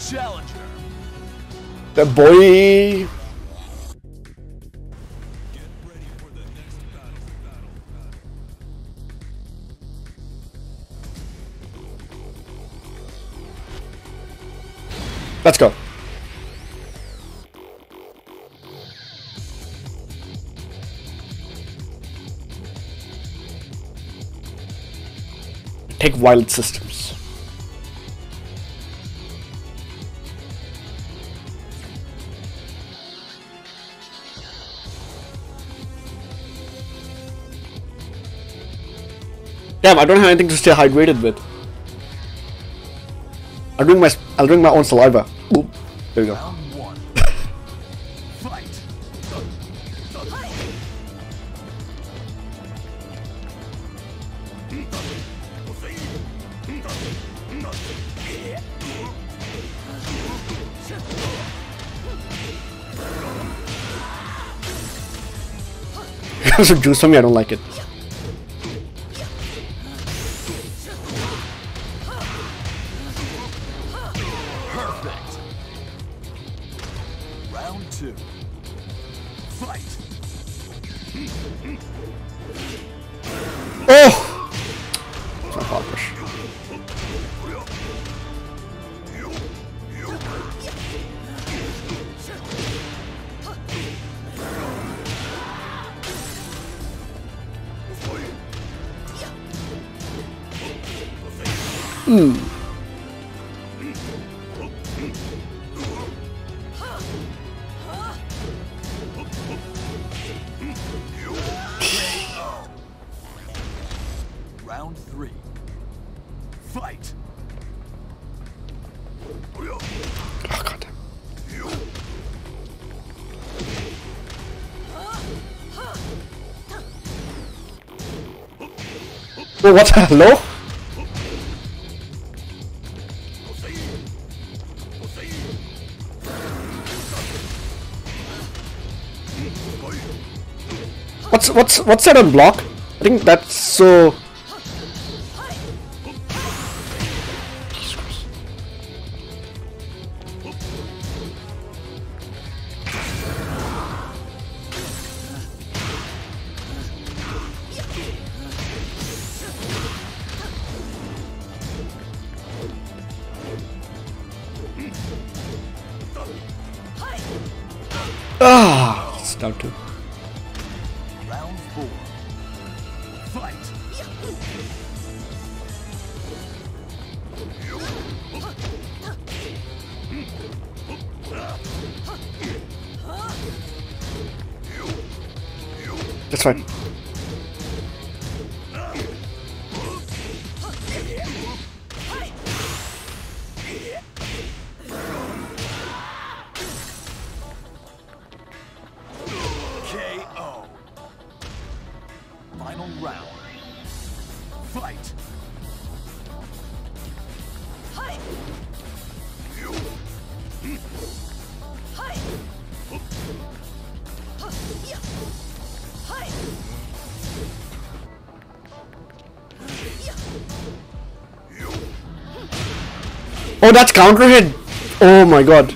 challenger. The boy. Let's go. Take wild systems. Damn, I don't have anything to stay hydrated with. I'll drink my own saliva. Oop. There you go. Round one. Fight. Some juice from me, I don't like it. Perfect. Round two. Fight. Oh! It's not poppers. Round three. Fight. Oh god. Oh, what? Hello? What's that on block? I think that's so. Jesus Christ. Ah, it's down to. Round four. Fight. That's fine. KO. Final round. Fight. Oh, that's counter hit. Oh my god.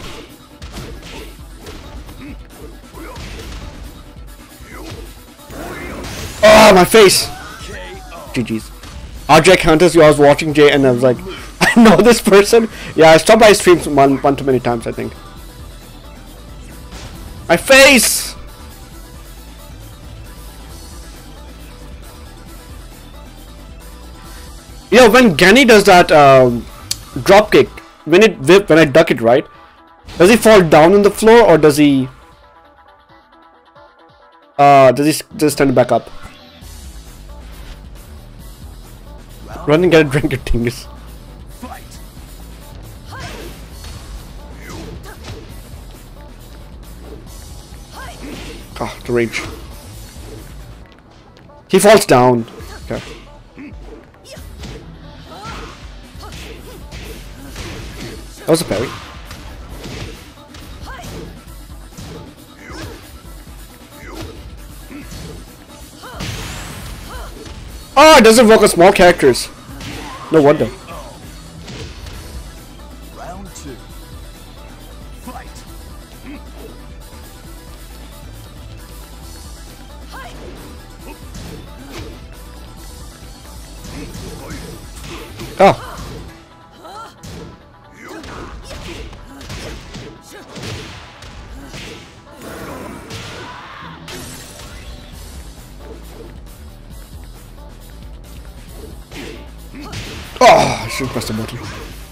Oh, my face. GG's. RJ counters you. I was watching Jay and I was like, I know this person. Yeah, I stopped by streams one too many times, I think. My face. Yeah, when Ganny does that drop kick, when I duck it, right? Does he fall down on the floor or does he just turn it back up? Run and get a drink, your dingus. Ah, the rage. He falls down. Okay. That was a parry. Oh, it doesn't work on small characters. No wonder. Round two. Oh. Oh, I should press the button.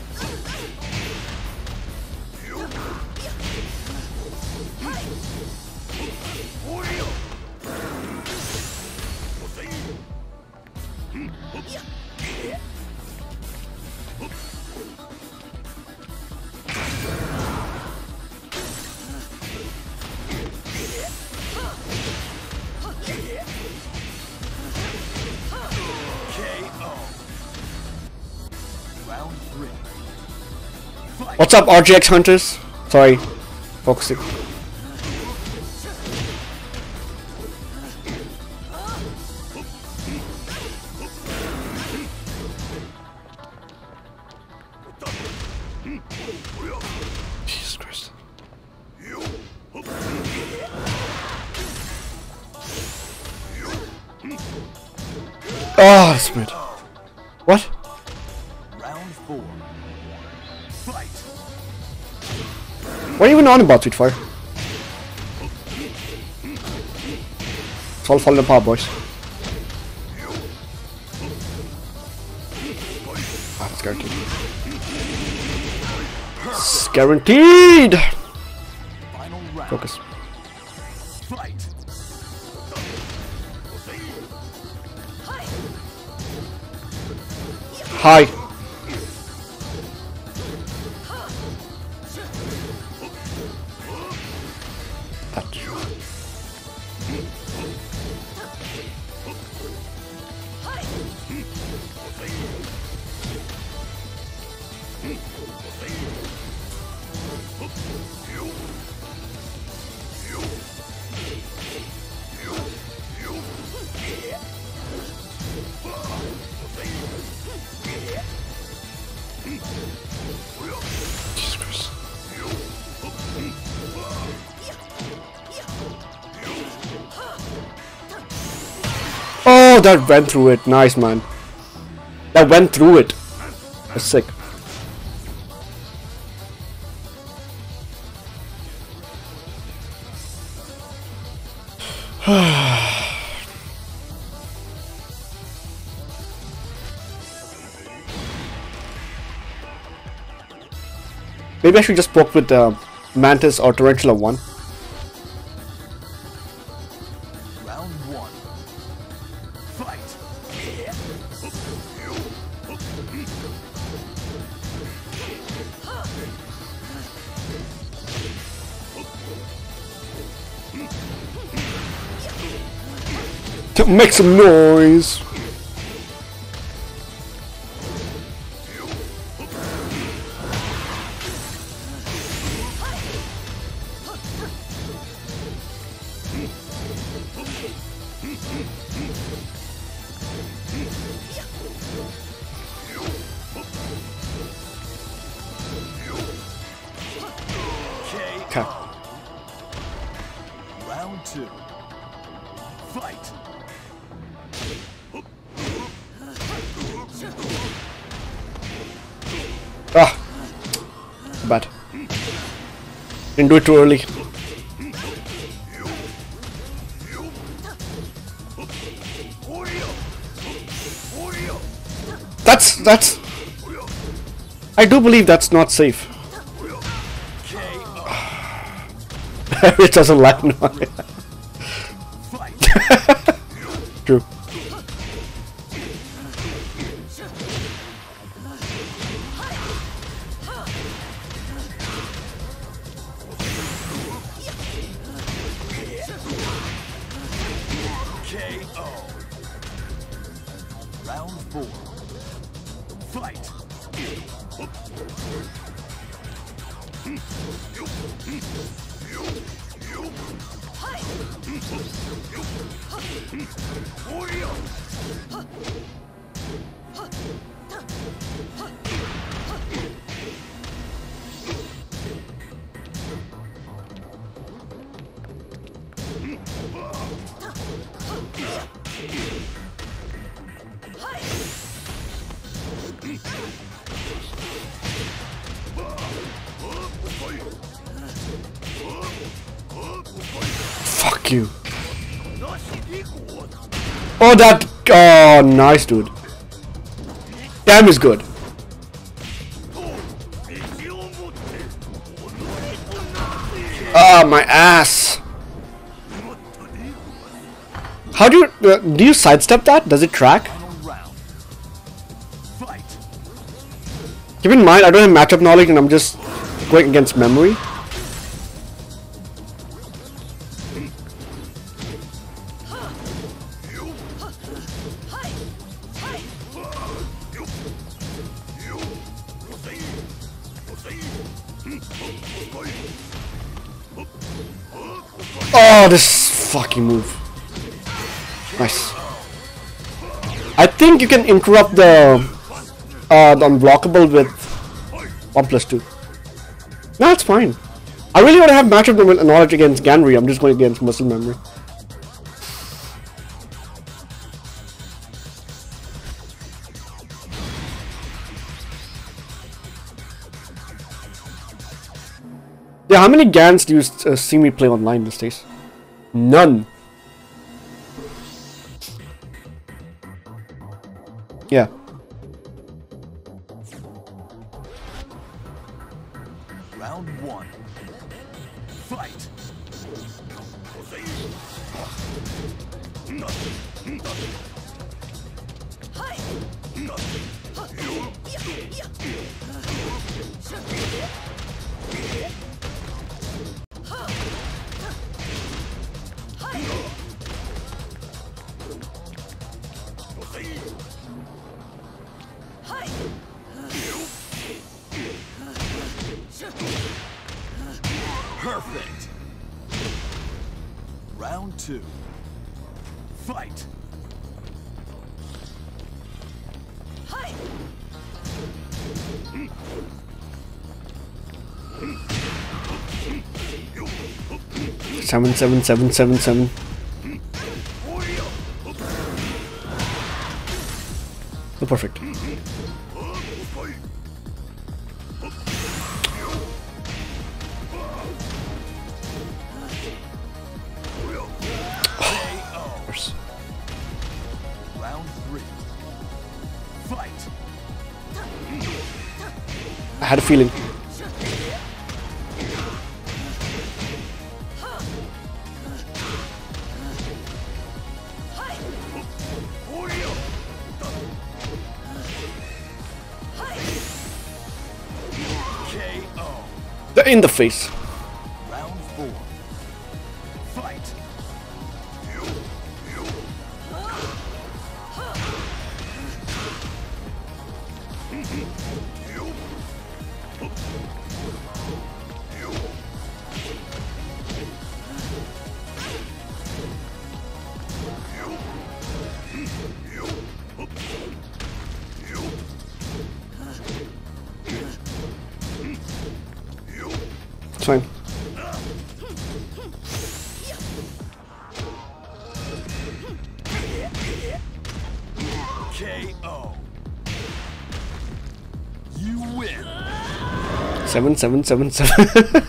What's up, RGX hunters? Sorry, focusing. Jesus Christ. Oh, split. What? Round 4. Fight. What are you even on about, Sweetfire? It's all falling apart, boys. Ah, it's guaranteed. It's guaranteed! Final round. Focus. Fight. Hi. Touch. Jesus Christ. Oh, that went through it. Nice, man. That went through it. That's sick. Maybe I should just poke with Mantis or Tarantula 1. Round 1. Fight. To make some noise. Okay. Round 2. Fight. Ah, bad. Didn't do it too early. That's. I do believe that's not safe. It doesn't land. True. KO. Round 4. Fight. Fuck you. Oh, that. Oh, nice, dude. Damn is good. Ah, my ass. How do you sidestep that? Does it track? Keep in mind, I don't have matchup knowledge and I'm just going against memory. Oh, this fucking move. Nice. I think you can interrupt the unblockable with 1+2. No, that's fine. I really want to have matchup knowledge against Ganryu. I'm just going against muscle memory. Yeah, how many Gans do you see me play online these days? None. Yeah. Round 1. Fight. Perfect. Round 2. Fight. 77777. Oh, perfect. Round 3. Fight. I had a feeling. In the face. Round 4. Fight. It's fine. KO. You win. 7777.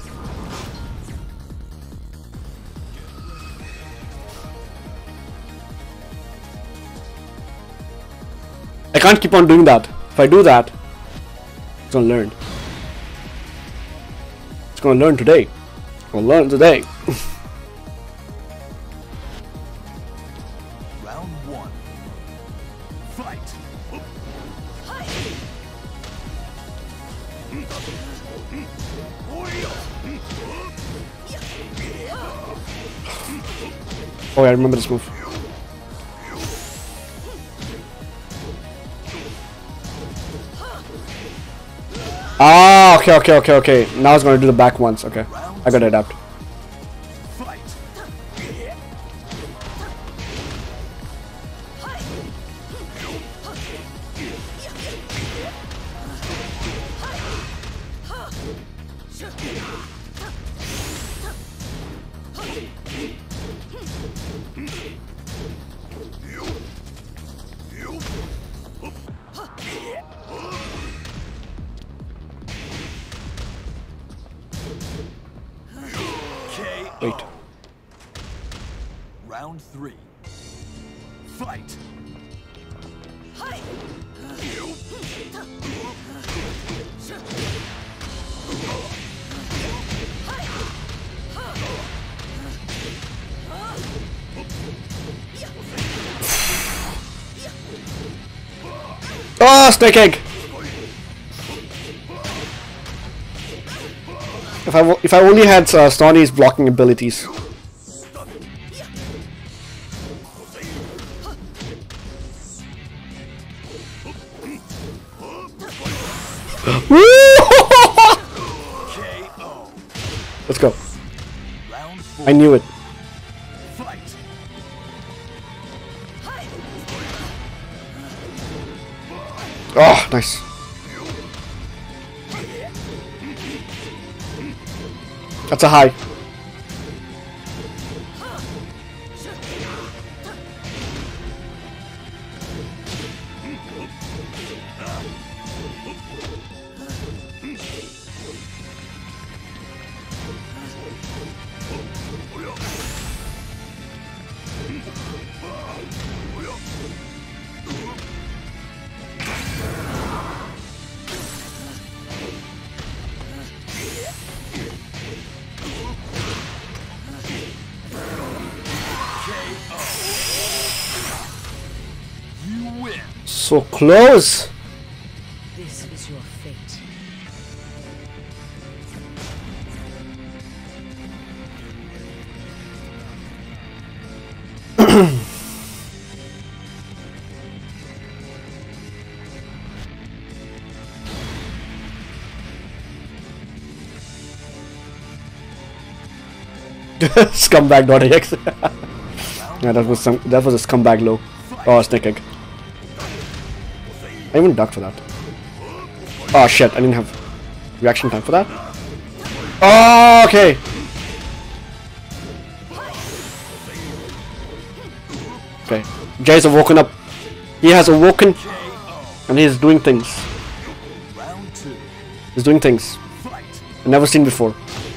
I can't keep on doing that. If I do that, it's gonna learn. It's gonna learn today. Gonna learn today. Round 1. Fight. Oh, I remember this move. Ah, okay. Now it's gonna do the back once. Okay, I gotta adapt. Fight. Round 3. Fight! Oh, snake egg! If I only had Stoney's blocking abilities. Let's go. I knew it. Oh, nice. That's a high. So close. This was your fate. Scumbag.exe. Yeah, that was a scumbag low. Oh, snake egg. I even ducked for that. Oh shit, I didn't have reaction time for that. Oh, okay. Okay, Jay's awoken up. He has awoken and he's doing things. He's doing things I've never seen before.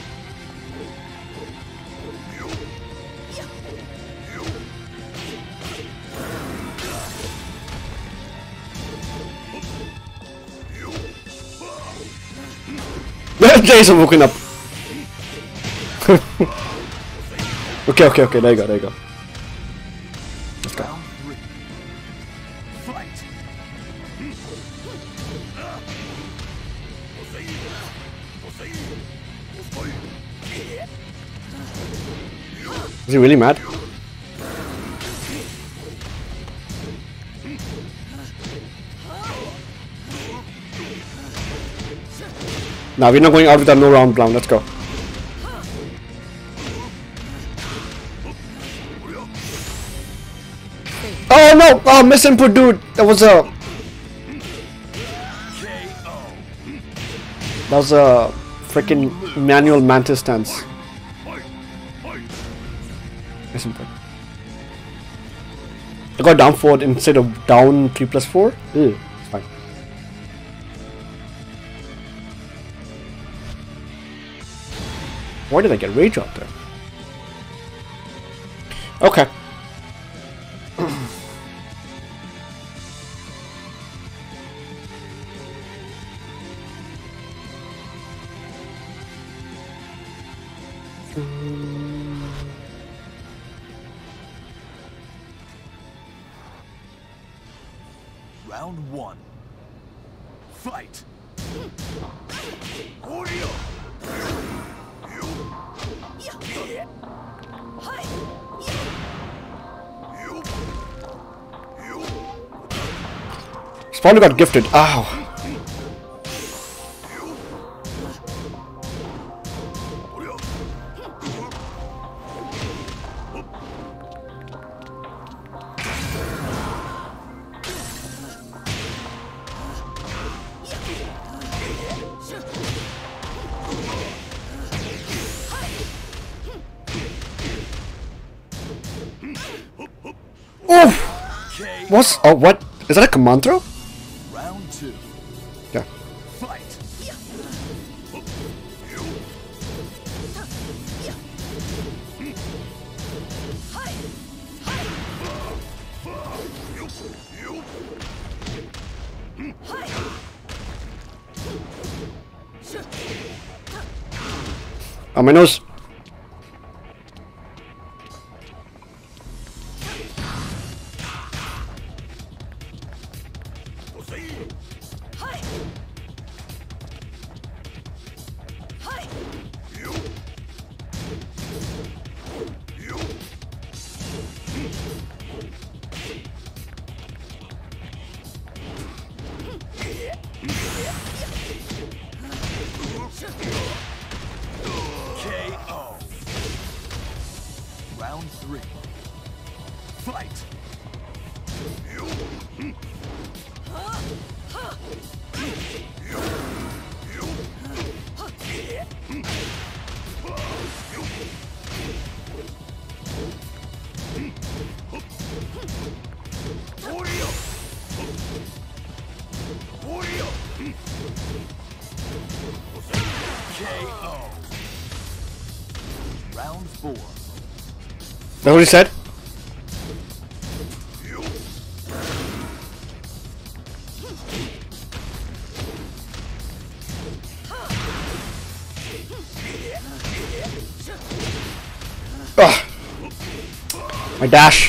Jason woken up. Okay, there you go. Let's go. Is he really mad? Now we're not going out with a no round round. Let's go. Oh no! Oh, misinput, dude. That was a freaking manual mantis stance. Misinput. I got down 4 instead of down 3+4. Ew, it's fine. Why did I get rage out there? Okay. Round 1. Fight! Spawn got gifted. Ow. Oof! What's what? Is that a command throw? Round 2. Yeah. Fight! Oh, my nose. KO. Round 3. Fight. KO. Round 4. That's what he said? Ugh. My dash.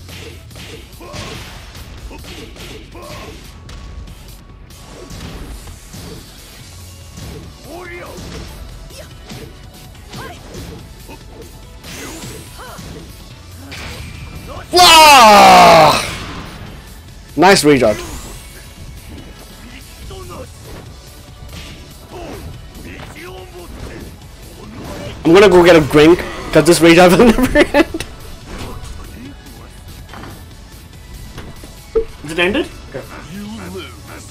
Wow! Nice rage-out. I'm gonna go get a drink because this rage-out will never end. Is it ended? Okay. You lose.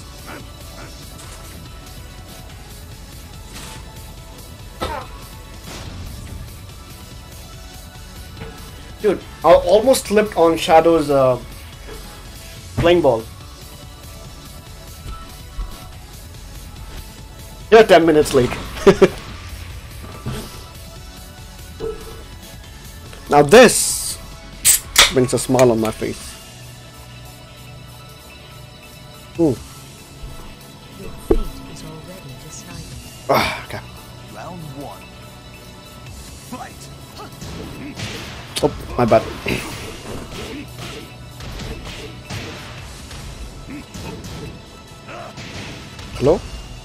Dude, I almost slipped on Shadow's playing ball. You're 10 minutes late. Now this brings a smile on my face. Ooh. Your fate is already decided. Ah, okay. Round 1. Fight. Oh, my bad. Hello?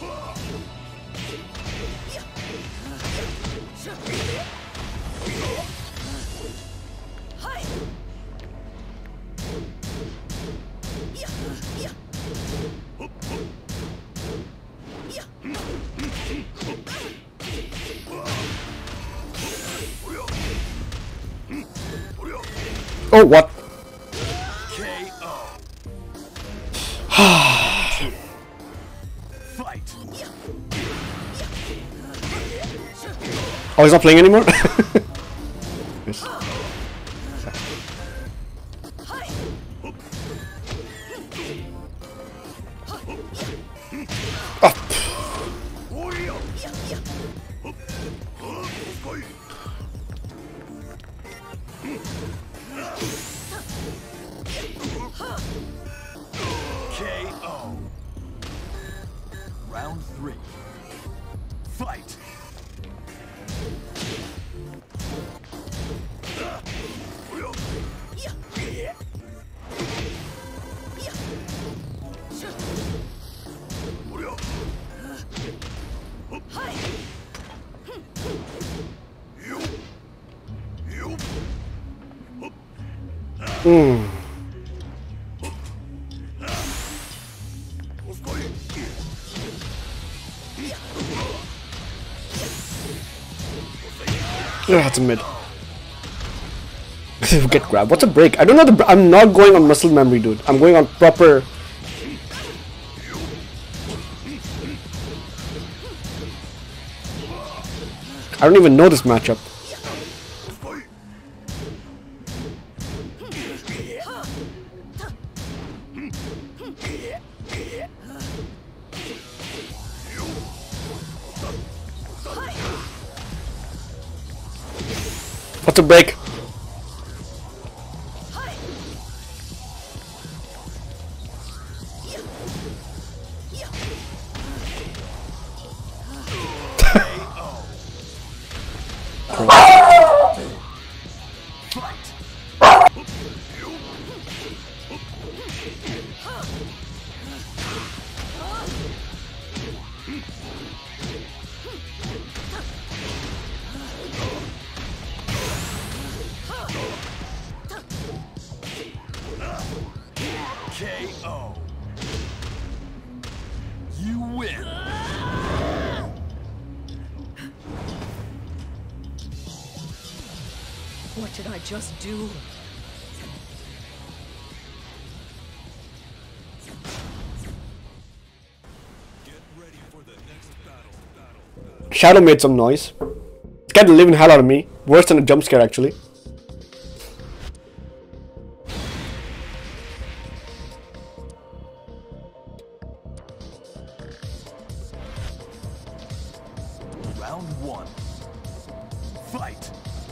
Oh, what? KO. Fight. Oh, he's not playing anymore? Yes. KO. Round 3. Fight. Yeah, that's a mid. Get grabbed. What's a break? I don't know I'm not going on muscle memory, dude. I'm going on proper. I don't even know this matchup. What's a break? KO. You win. What did I just do? Shadow made some noise. Scared the living hell out of me. Worse than a jump scare, actually. Round one. Fight.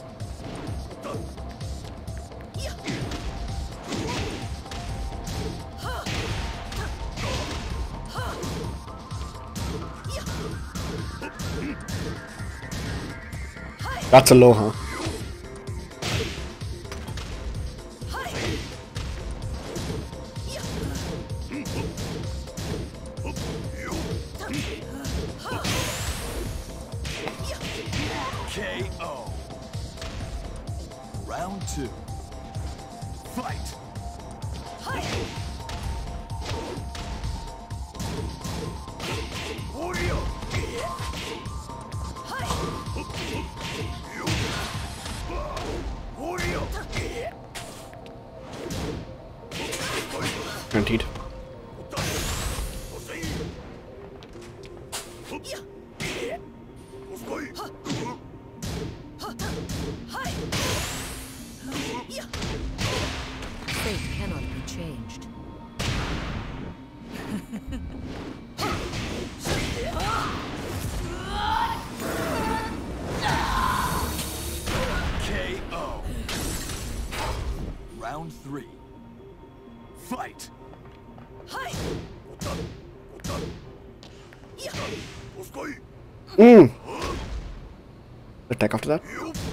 That's a low, huh? KO. Round two. Fight. Guaranteed. Fate cannot be changed. KO. Round three. Fight. Attack after that.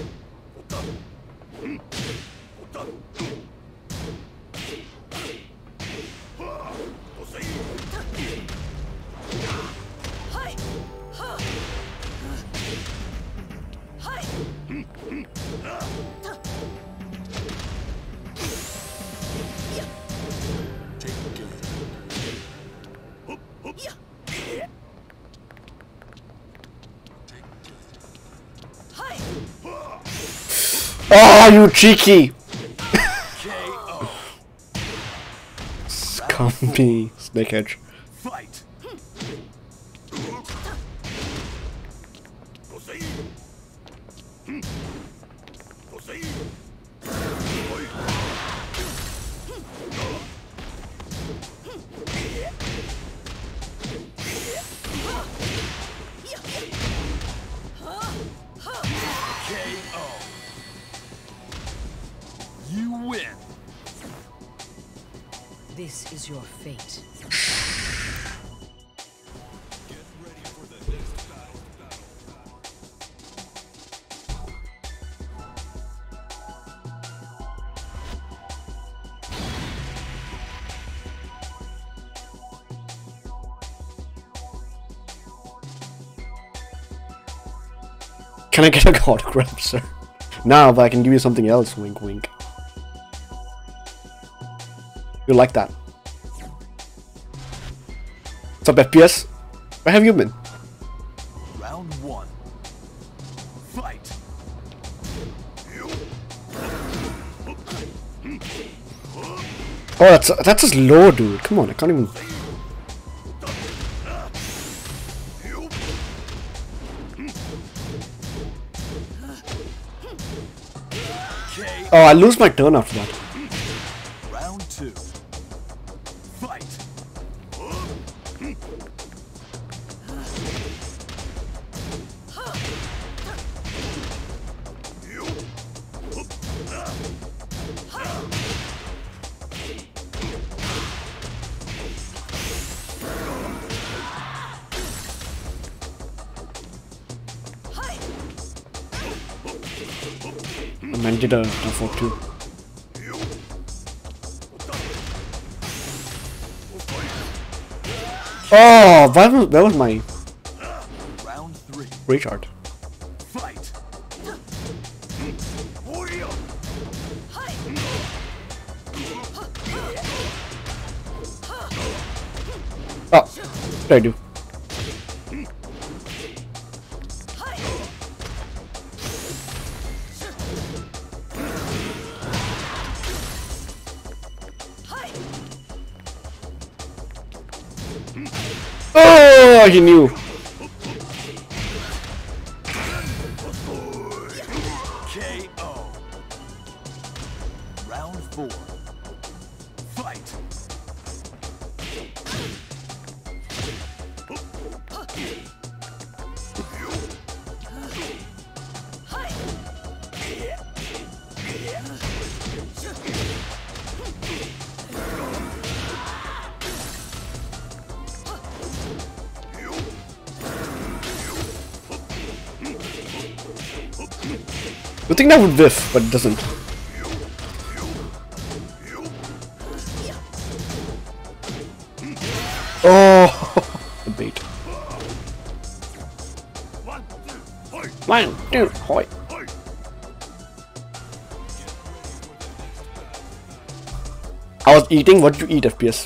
Oh, you cheeky! KO. Scummy snake edge. Fight. KO. You win. This is your fate. Can I get a autograph, sir? Nah, but I can give you something else. Wink, wink. You like that? What's up, FPS? Where have you been? Round one. Fight. Oh, that's just low, dude. Come on, I can't even. Oh, I lose my turn after that. Round two. Fight. Man did a default too. Oh, where was my Round 3. recharge? Fight. Oh, I do. Oh, he knew. KO. Round 4. Fight. I think that would whiff, but it doesn't. Oh, the bait. 1, 2, hoi. I was eating. What did you eat, FPS?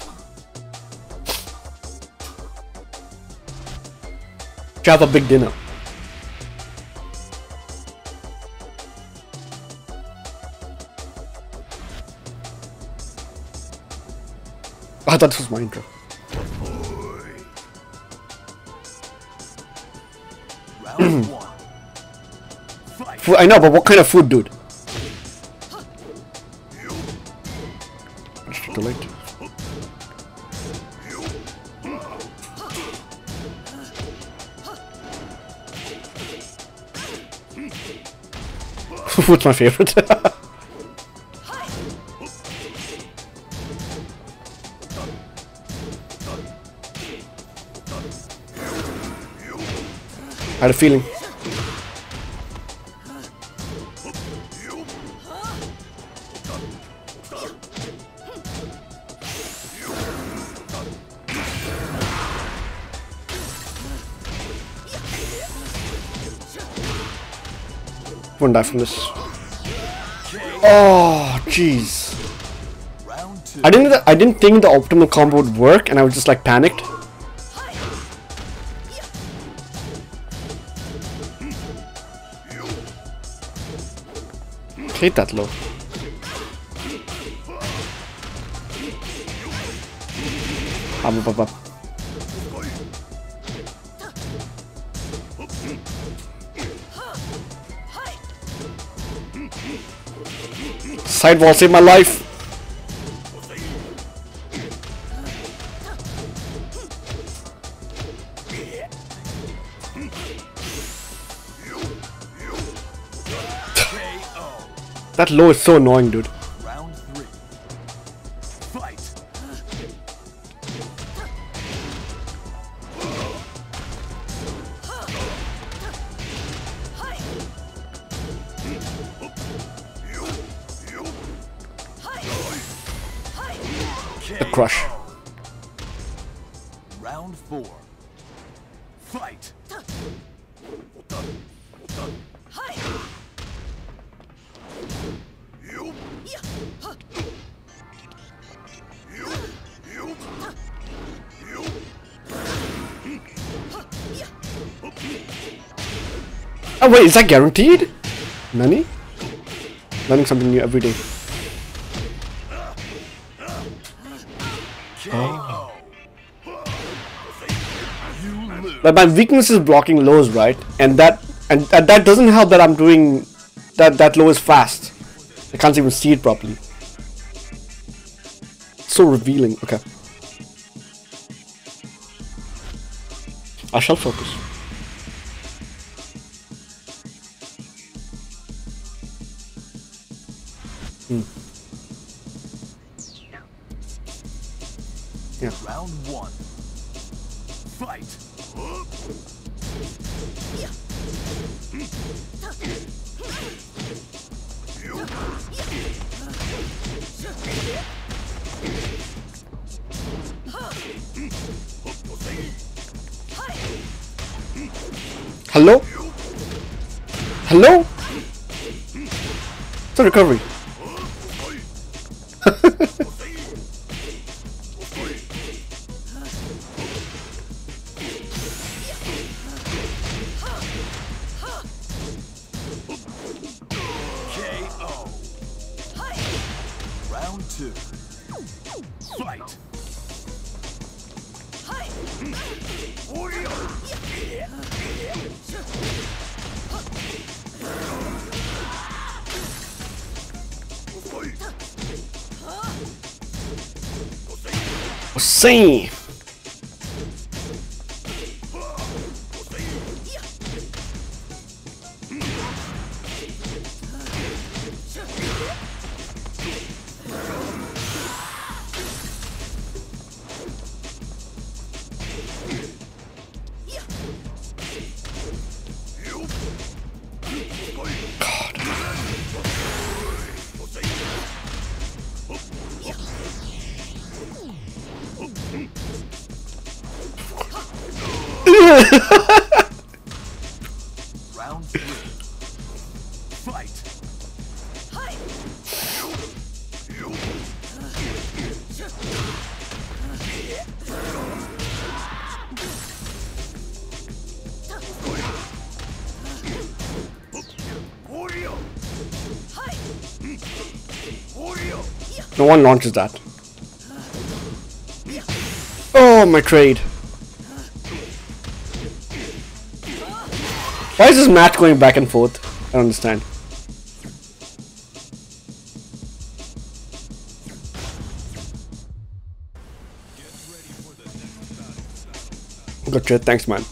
Did you have a big dinner? I thought this was my intro. Round 1. Fight. I know, but what kind of food, dude? Just delete. What's my favorite? I had a feeling. Won't die from this. Oh, jeez. Round 2. I didn't think the optimal combo would work, and I was just like panicked. Hate that low. Up. Sidewall saved my life. That low is so annoying, dude. Round 3. Fight. The crush. Round 4. Fight. Oh wait, is that guaranteed? Nani? Learning something new every day. KO. You lose. But my weakness is blocking lows, right? And that doesn't help that I'm doing that low is fast. I can't even see it properly. It's so revealing. Okay. I shall focus. Yeah. Round 1. Fight. Hello? Hello? It's a recovery. KO. Round 2. Fight. See. Round 3. Fight. No one launches that. Oh, my trade. Why is this match going back and forth? I don't understand. Gotcha, thanks man.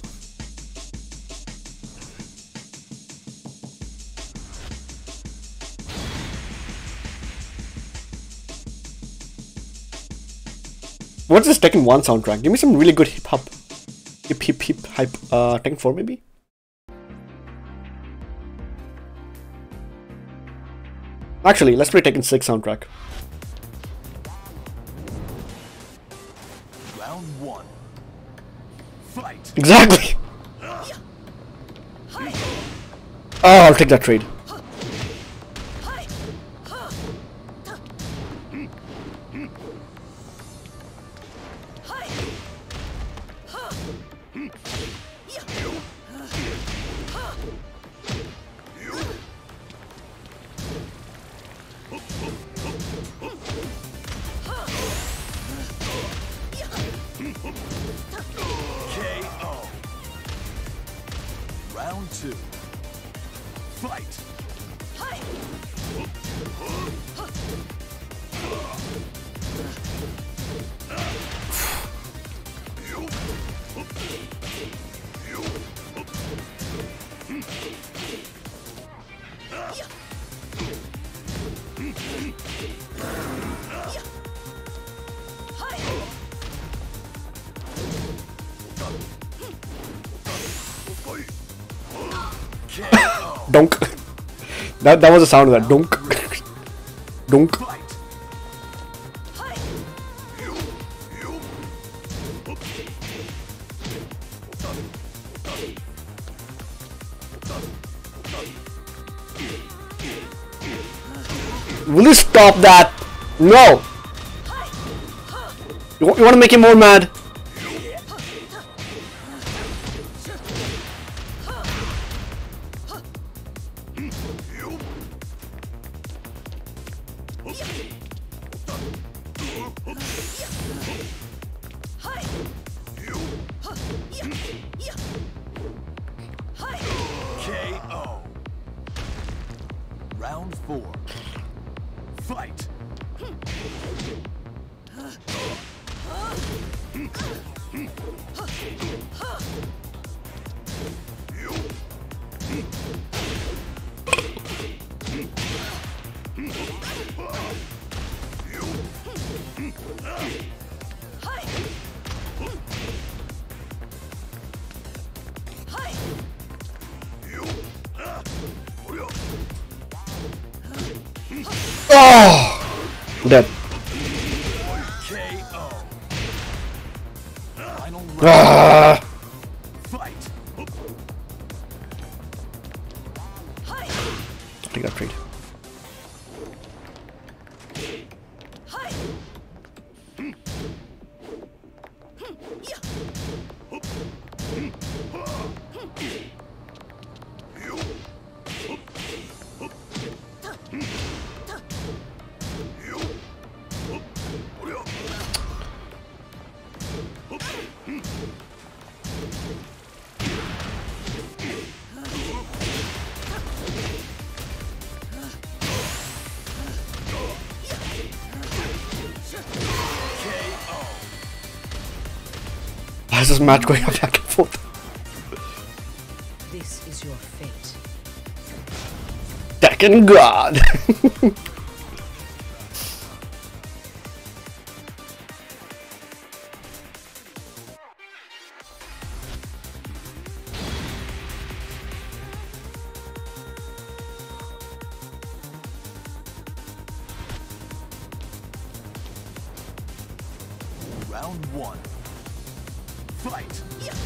What's this Tekken 1 soundtrack? Give me some really good hip hop. Hip hype Tekken 4 maybe? Actually, let's play Tekken 6 soundtrack. Round 1. Fight. Exactly! Oh, I'll take that trade. KO. Round 2. Fight. KO. Donk. That was the sound of that. Donk. Donk. Fight. Will you stop that? No! You want to make him more mad? KO. Round 4. Fight. Oh! Dead. KO. Final round. Ah! Fight. Why is this match going back and forth? This is your fate. Tekken God! Round one. Fight.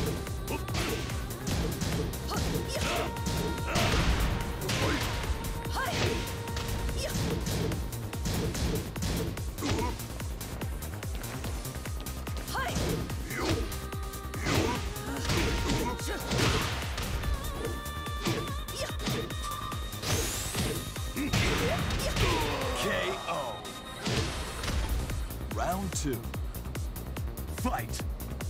KO. Round two. Fight.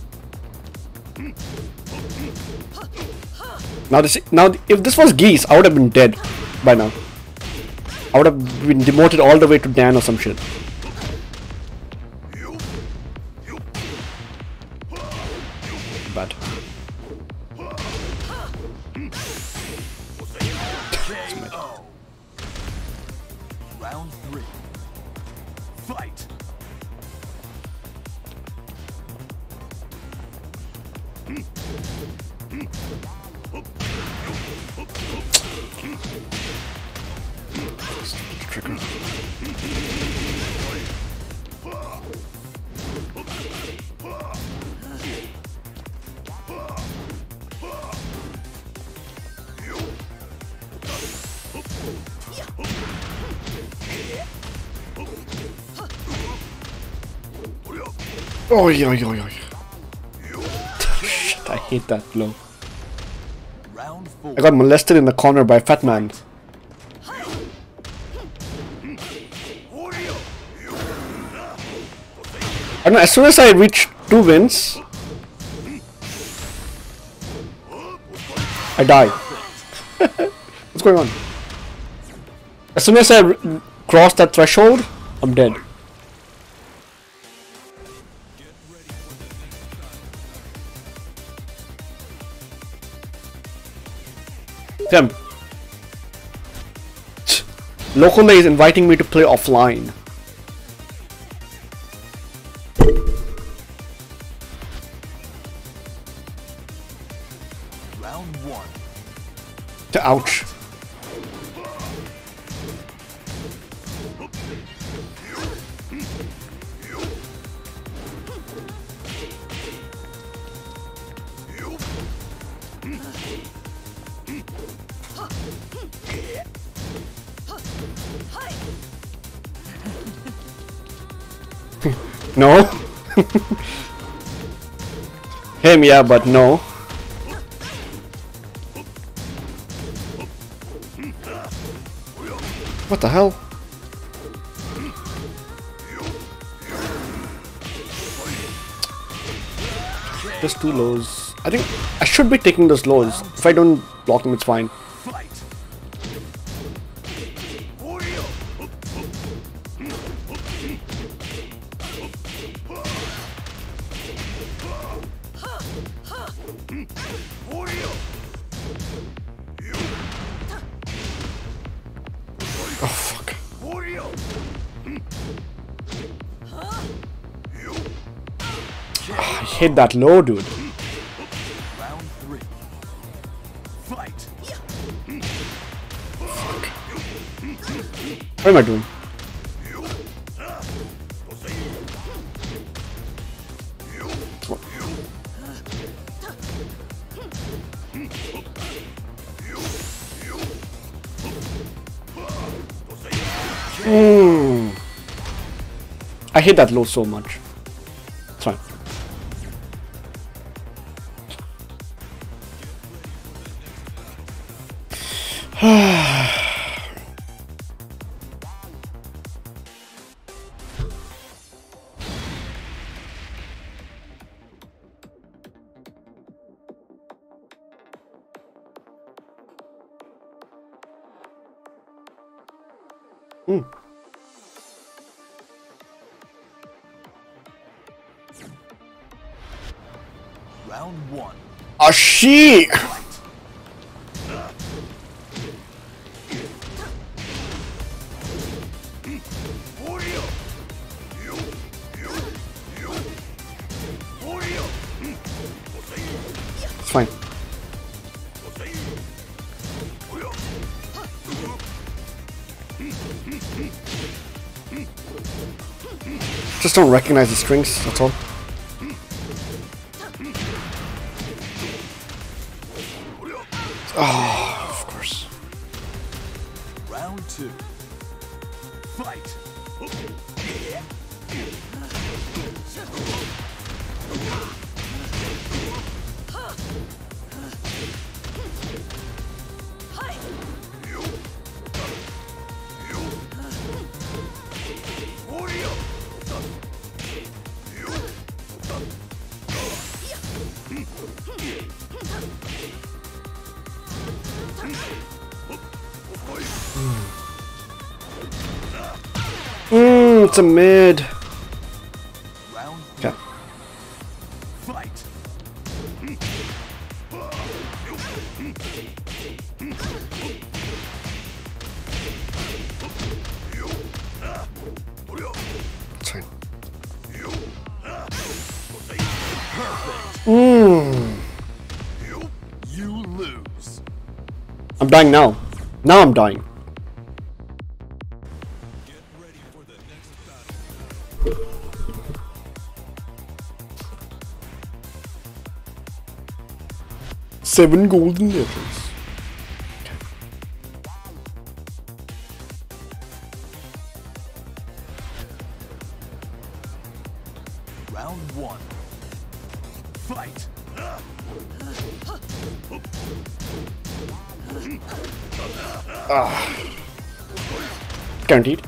Now, if this was Geese, I would have been dead by now. I would have been demoted all the way to Dan or some shit. Bad. KO. Round three. Fight. Trigger. Oh yeah, yeah, yeah. Shit, I hate that blow. Round four. I got molested in the corner by a fat man. I don't know, as soon as I reach 2 wins, I die. What's going on? As soon as I cross that threshold, I'm dead. Damn. Lokole is inviting me to play offline. Round one. Ouch. No. Him, yeah, but no. What the hell? Just 2 lows. I think I should be taking those lows. If I don't block them, it's fine. Fight. Oh fuck. I hit that low, dude. Round three. Fight. What am I doing? I hate that low so much. It's fine. Round 1. Ashi! It's fine. Just don't recognize the strings, that's all. Oh, of course. Round 2. Fight. It's a mid. Round 3. Okay. Fight. It's fine. You lose. I'm dying now. Now I'm dying. Get ready for the next battle. 7 golden letters. Round 1. Fight. Guaranteed.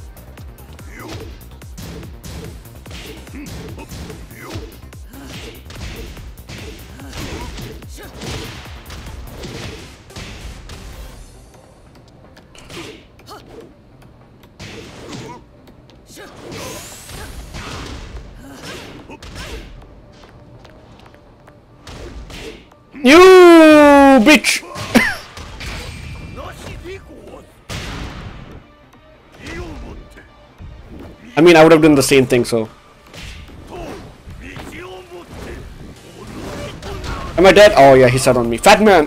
You bitch! I mean, I would have done the same thing, so. Am I dead? Oh yeah, he sat on me. Fat man!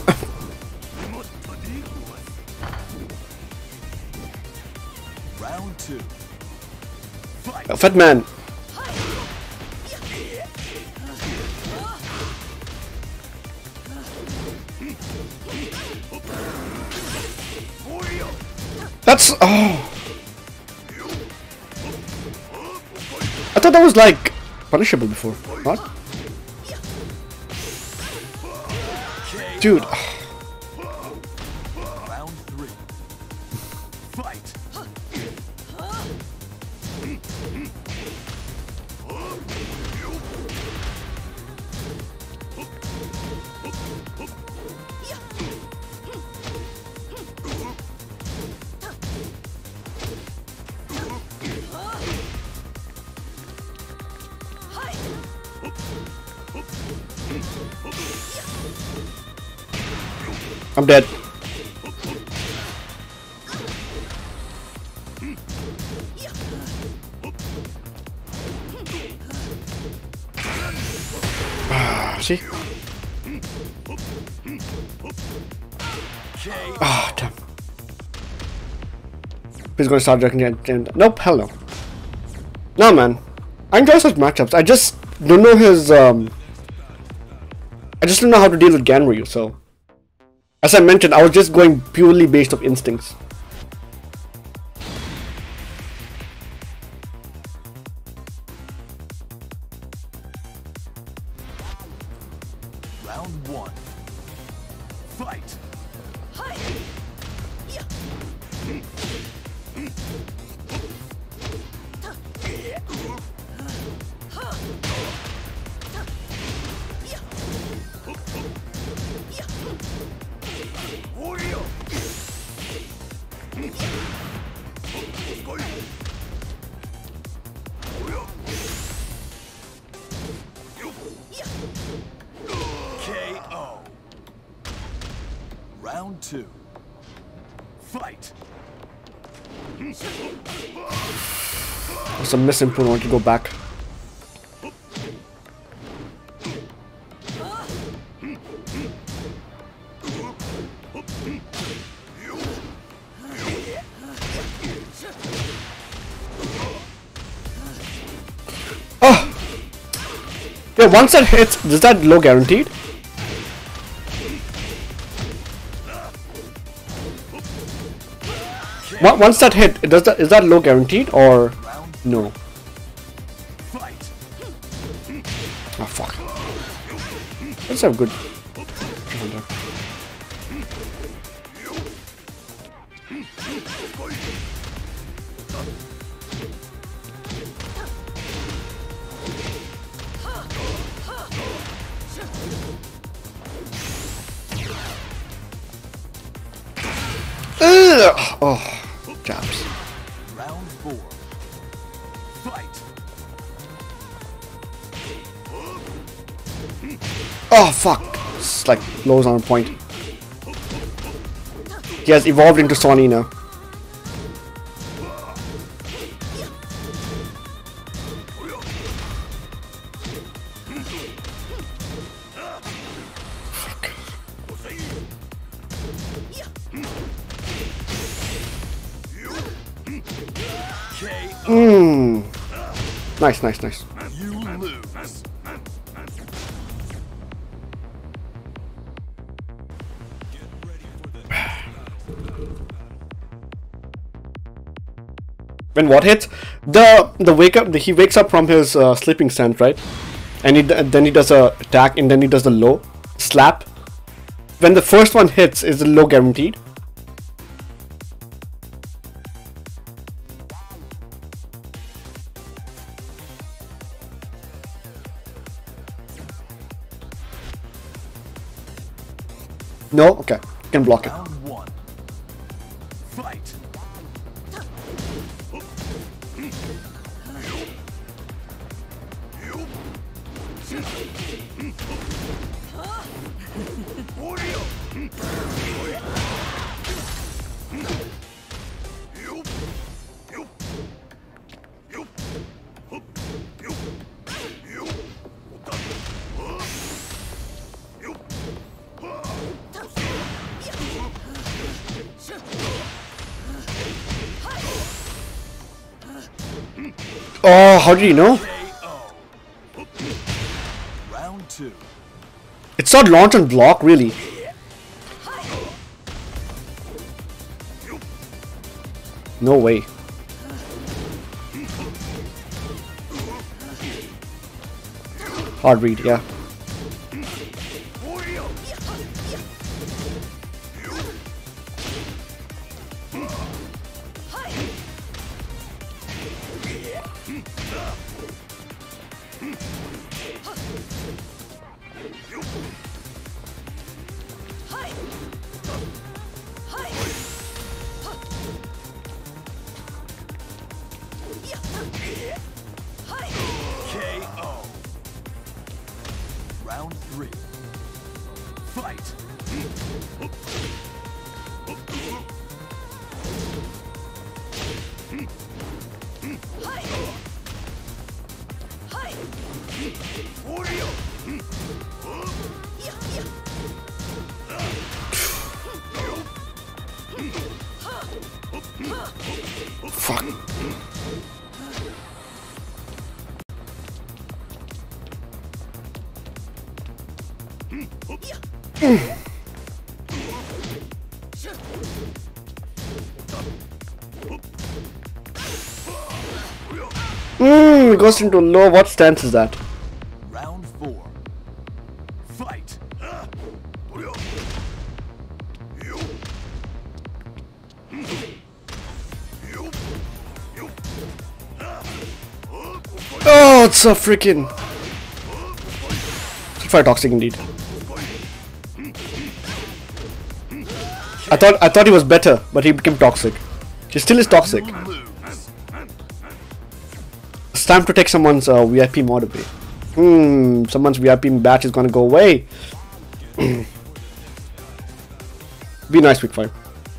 Round 2. Fight. Fat man! That's... oh! I thought that was like punishable before, not? Dude. Round 3. Fight. I'm dead. See? Ah, damn. He's gonna start drinking. Nope, hell no. No, man. I enjoy such matchups. I just don't know his. I just don't know how to deal with Ganryu, so. As I mentioned, I was just going purely based of instincts. Round 1. Fight. KO. Round 2. Fight. There's a misinput. I want to go back. Oh! Yeah, once that hits, is that low guaranteed? Once that hit, is that low guaranteed or no? Fight. Oh fuck. Let's have good. Ugh. Oh, jabs. Round 4. Fight. Oh fuck. It's like lows on point. He has evolved into Sonny now. KO. Nice, nice, nice. You lose. When what hits, the wake up, he wakes up from his sleeping stand, right? And then he does a attack, and then he does the low slap. When the first one hits, is the low guaranteed? No? Okay. You can block it. Round 1. Fight. Oh, how did you know? KO. Round 2. It's not launch and block, really. No way. Hard read, yeah. KO. Round 3. Fight. Fuck. It goes into low. What stance is that? Round 4. Fight. That's a freaking fire toxic indeed. I thought he was better, but he became toxic. He still is toxic. It's time to take someone's VIP mod away. Someone's VIP batch is gonna go away. Be nice, Week 5.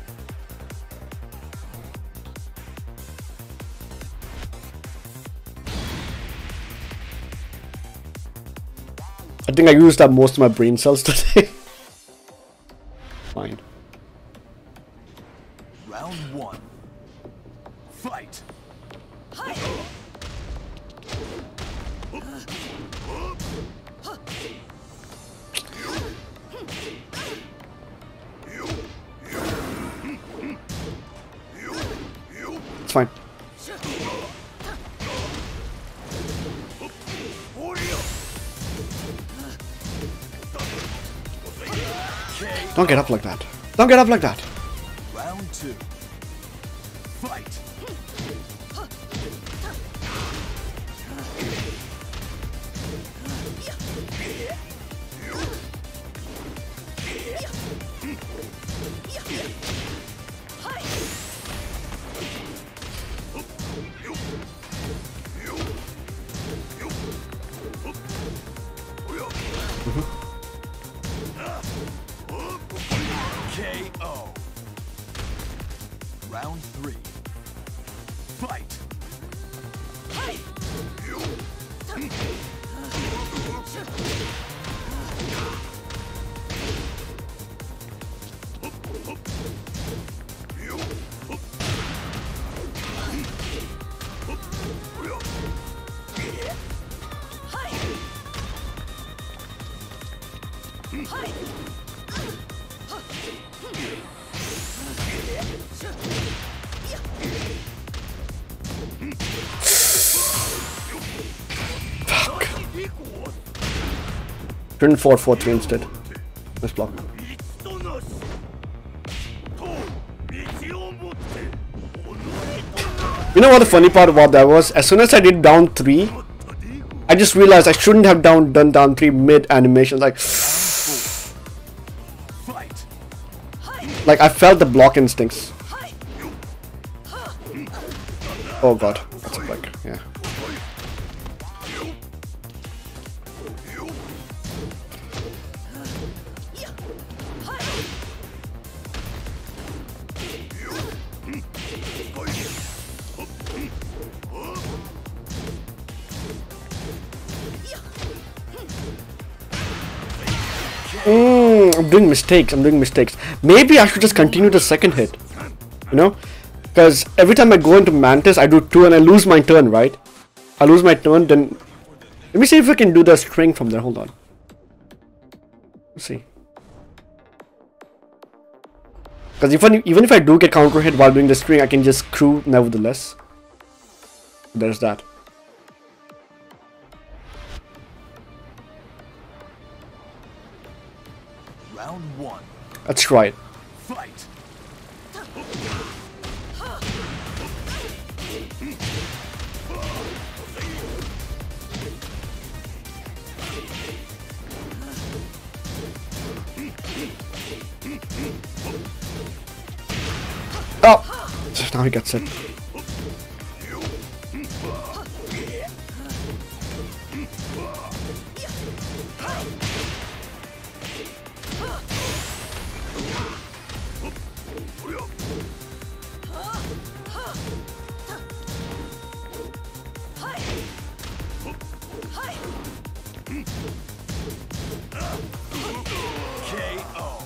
I think I used up most of my brain cells today. Fine. Round 1. Fight. It's fine. Don't get up like that. Don't get up like that. Round 2. Fight. KO. Round 3. Fight. Fuck. Turn 4-4-3 instead. Let's block. You know what the funny part about that was? As soon as I did down 3, I just realized I shouldn't have done down 3 mid animation. Like I felt the block instincts. Oh god, that's a break. Yeah. I'm doing mistakes. Maybe I should just continue the second hit. You know? Because every time I go into Mantis, I do 2 and I lose my turn, right? I lose my turn, then... Let me see if I can do the string from there. Hold on. Let's see. Because even if I do get counter hit while doing the string, I can just crew nevertheless. There's that. Round 1. Let's try it. Fight. Oh! Now he gets it. KO.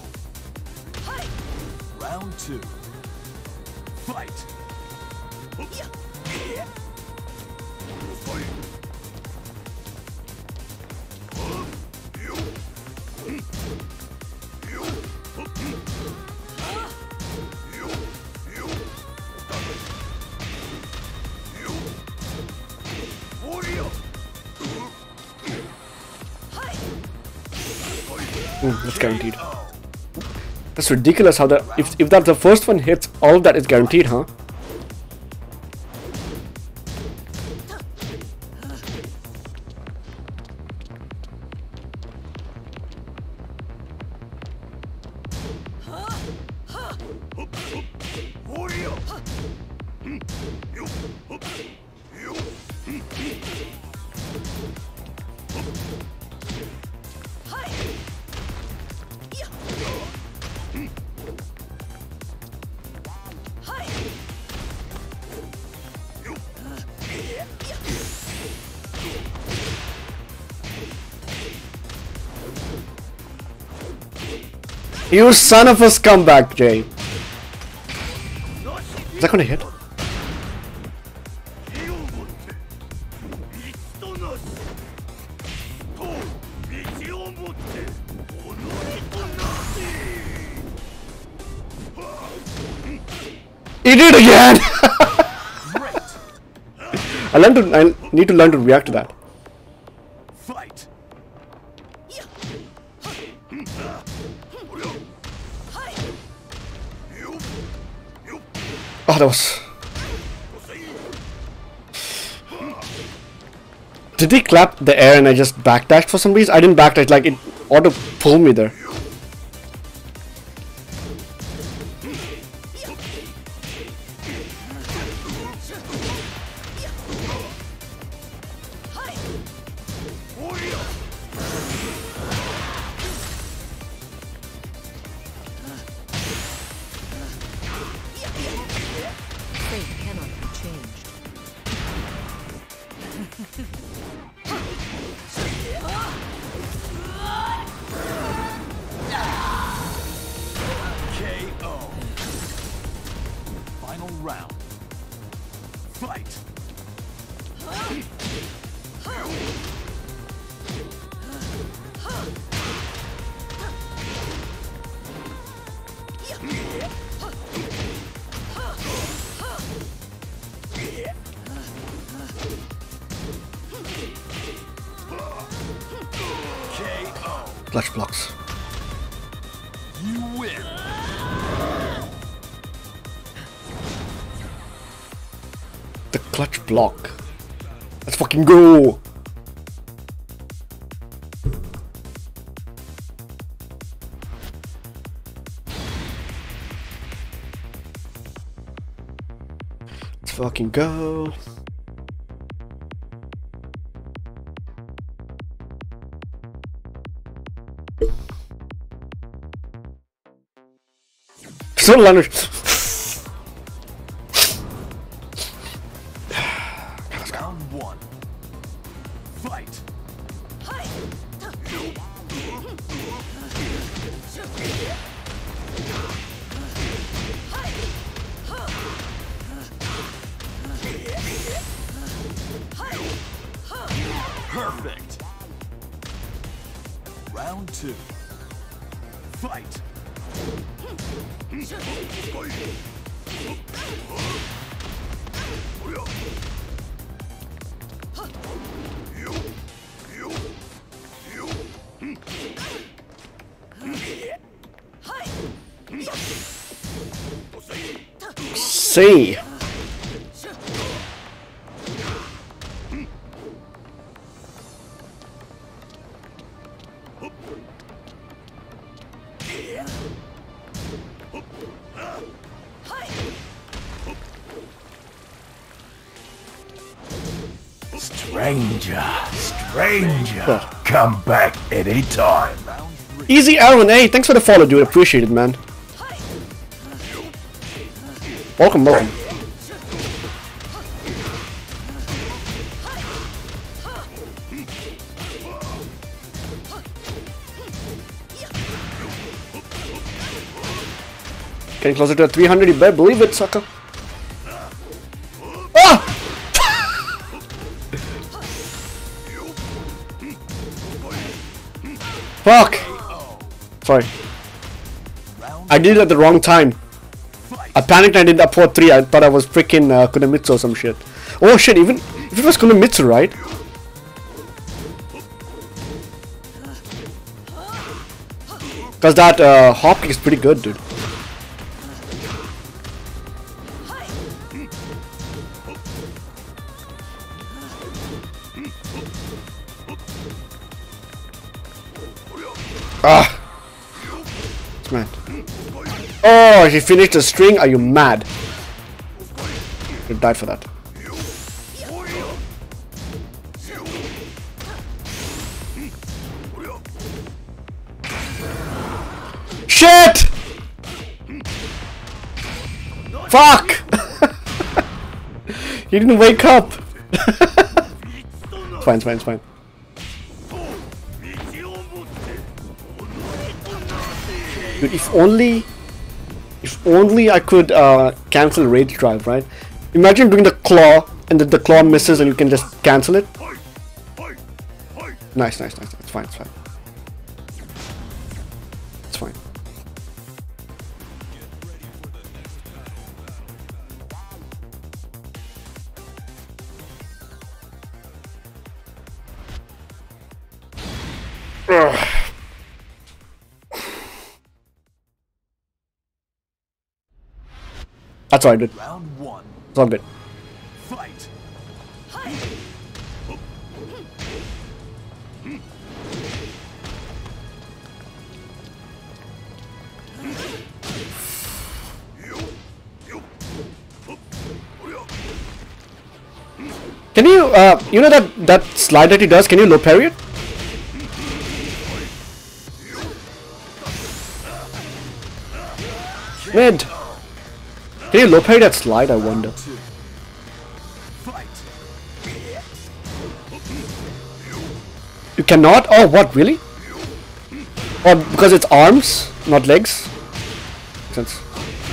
Round 2. Fight. That's guaranteed. That's ridiculous how that if that the first one hits, all of that is guaranteed, huh? You son of a scumbag, Jay. Is that gonna hit? He did it again! I need to learn to react to that. Fight. Oh, that was... Did he clap the air and I just backdashed for some reason? I didn't backdash, like it auto pulled me there. Fate cannot be changed. KO. Final round. Fight. KO. Clutch blocks. You win. The clutch block. Let's fucking go! Let's fucking go! So Leonard. Round one. Fight. Perfect. Round two. Fight. See. Stranger, come back anytime. Easy Aaron, hey, thanks for the follow, dude. Appreciate it, man. Welcome, welcome. Getting closer to 300, you better believe it, sucker. Ah! Fuck! Sorry. I did it at the wrong time. I panicked and I did up for 3. I thought I was freaking Kunamitsu or some shit. Oh shit, even if it was Kunamitsu, right? Cause that hop kick is pretty good, dude. Ah! Man. Oh, he finished the string. Are you mad? You died for that. Shit! Fuck! He didn't wake up. It's fine, it's fine, it's fine. Dude, if only I could cancel rage drive, right? Imagine doing the claw and the claw misses and you can just cancel it. Nice, nice, nice. It's fine, it's fine. It's fine. Ugh. That's all I did. Round 1. It's all good. Fight. Can you, you know that slide that he does, can you low parry it? Mid! Can you low parry that slide, I wonder? Fight. You cannot? Oh, what, really? Or because it's arms, not legs? Makes sense.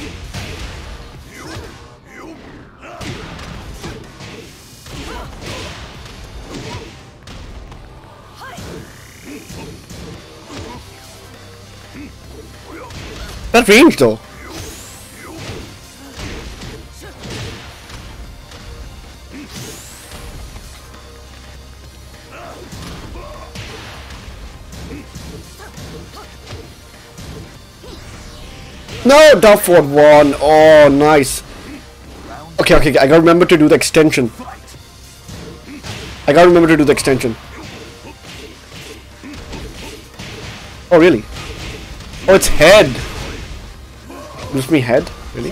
That range though. No, down forward 1. Oh, nice. Okay, okay, I gotta remember to do the extension. I gotta remember to do the extension. Oh, really? Oh, it's head. Gives me head? Really?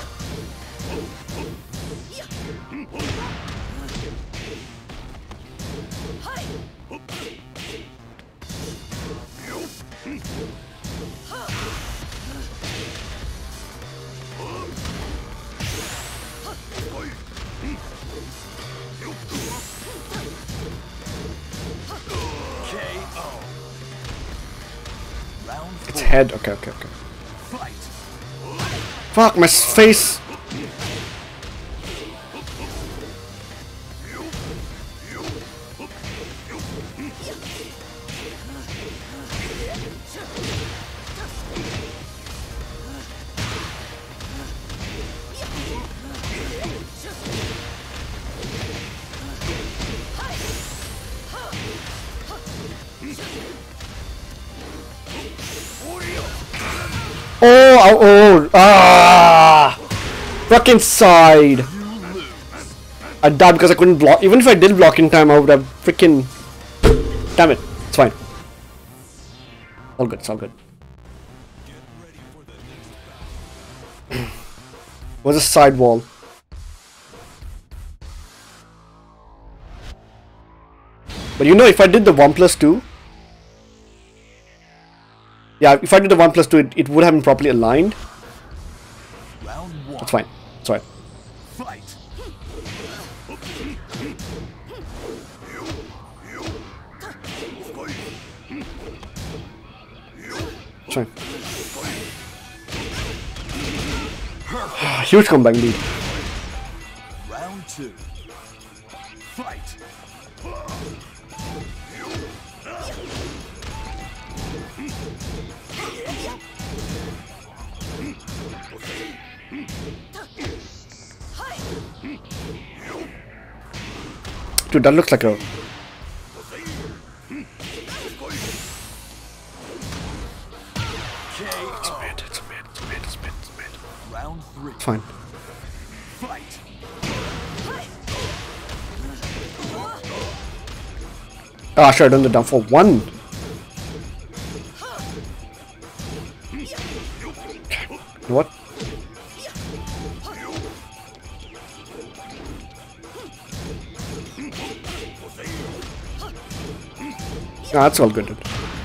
It's head. Okay, okay, okay. Fuck, my face. Oh, ah! Fucking side. I died because I couldn't block. Even if I did block in time, I would have freaking. Damn it! It's fine. All good. It's all good. What's a side wall? But you know, if I did the 1+2. Yeah, if I did the 1+2, it would have been properly aligned. That's fine. That's right. Fight. That's fine. Huge comeback indeed. Round 2. Fight. Dude, that looks like a... It's mid, it's mid, it's mid, it's mid, it's mid. Round 3. It's fine. Fight. Ah, sure, I done the down for 1. Okay. You know what? That's all good, dude.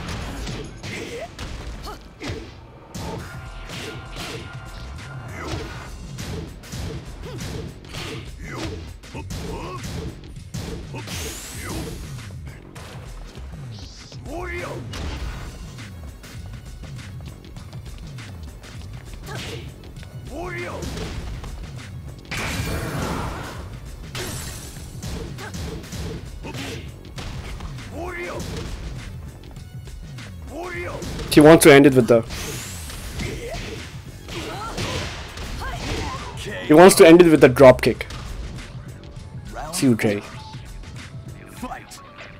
He wants to end it with the... He wants to end it with the drop kick. See you, Jay. Fight.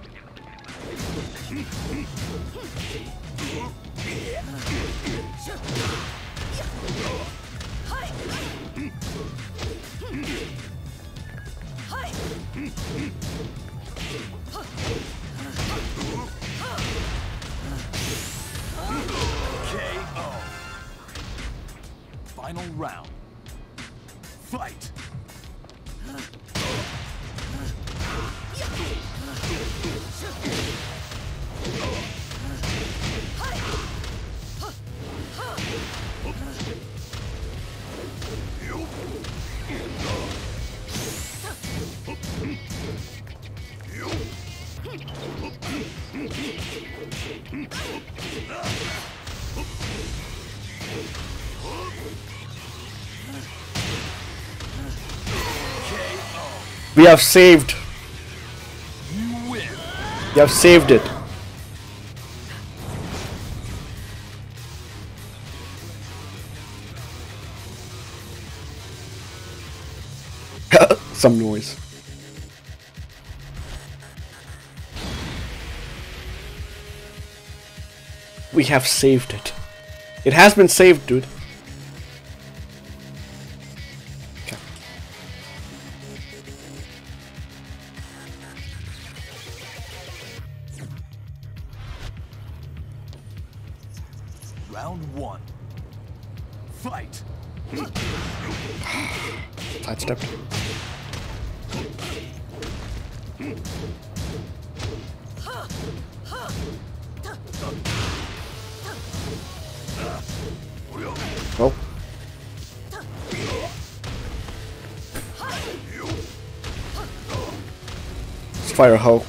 KO. Final round. Fight. We have saved. You win. We have saved it. Some noise. We have saved it. It has been saved, dude. Okay. Round one. Fight. Sidestepped. Oh. Let's fire a hoe.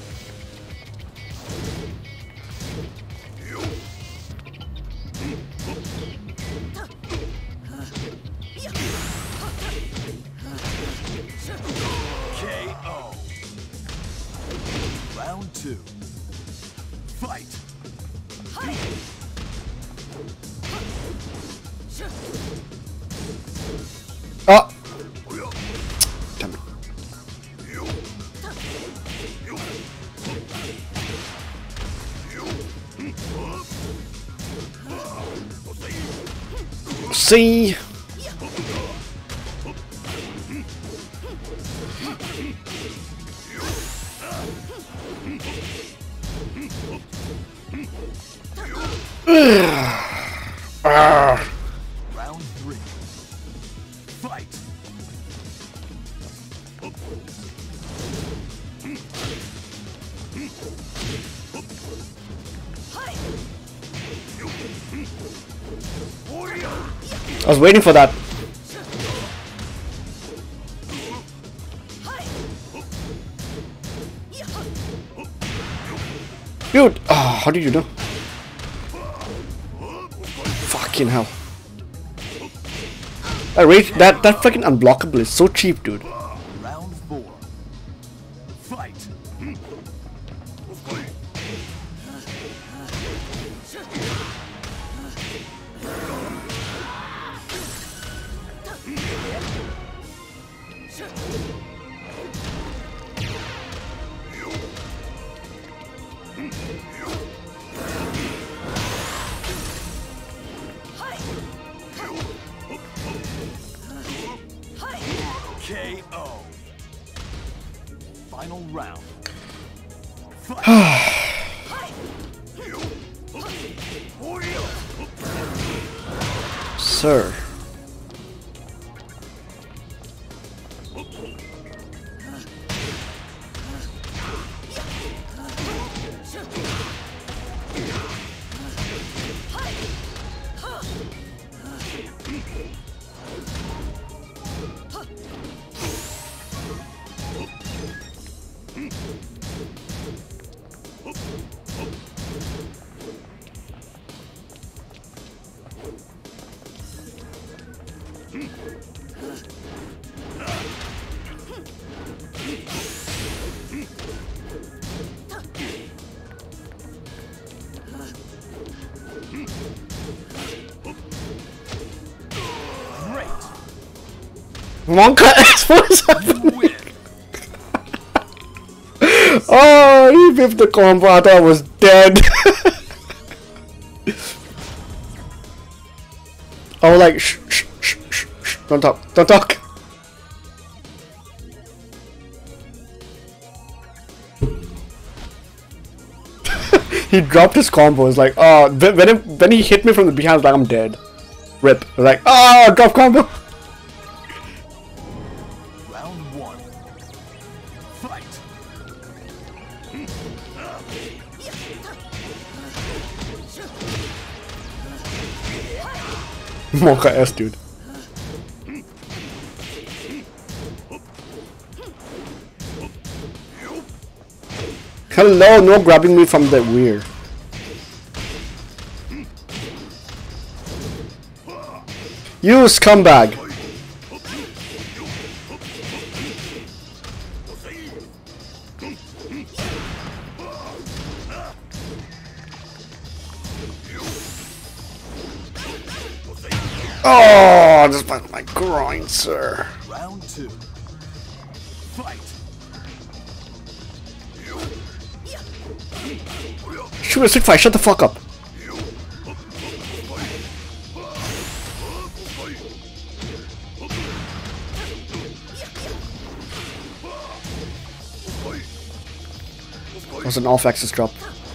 KO. Round two. Fight. Oh! Damn it. See? Round three. Fight. I was waiting for that. Dude, how did you know? Fucking hell. That fucking unblockable is so cheap, dude. Round four. Fight. KO. Final round. Fight. Sir. Great. Monka S, what is happening? You win. Oh, he whipped the combo. I thought I was dead. I was like, shh, shh, shh, shh, shh. Don't talk, don't talk. He dropped his combo. It's like, oh, when he hit me from the behind, I was like, I'm dead. Rip. I was like, oh, drop combo. Round one. Fight. Monka S, dude. Hello, no grabbing me from the rear. You scumbag. Oh, just by my groin, sir. Round two. Fight. Shoot a stick fight, shut the fuck up. That was an off-axis drop.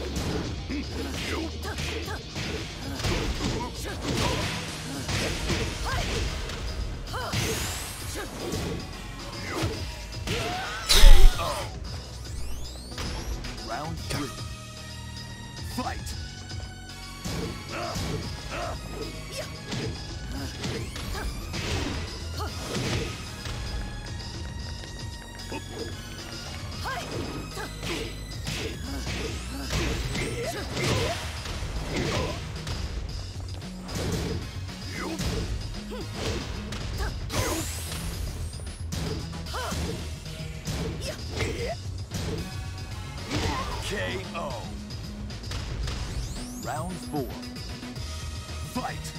Round three. Fight. KO. Round four. Fight.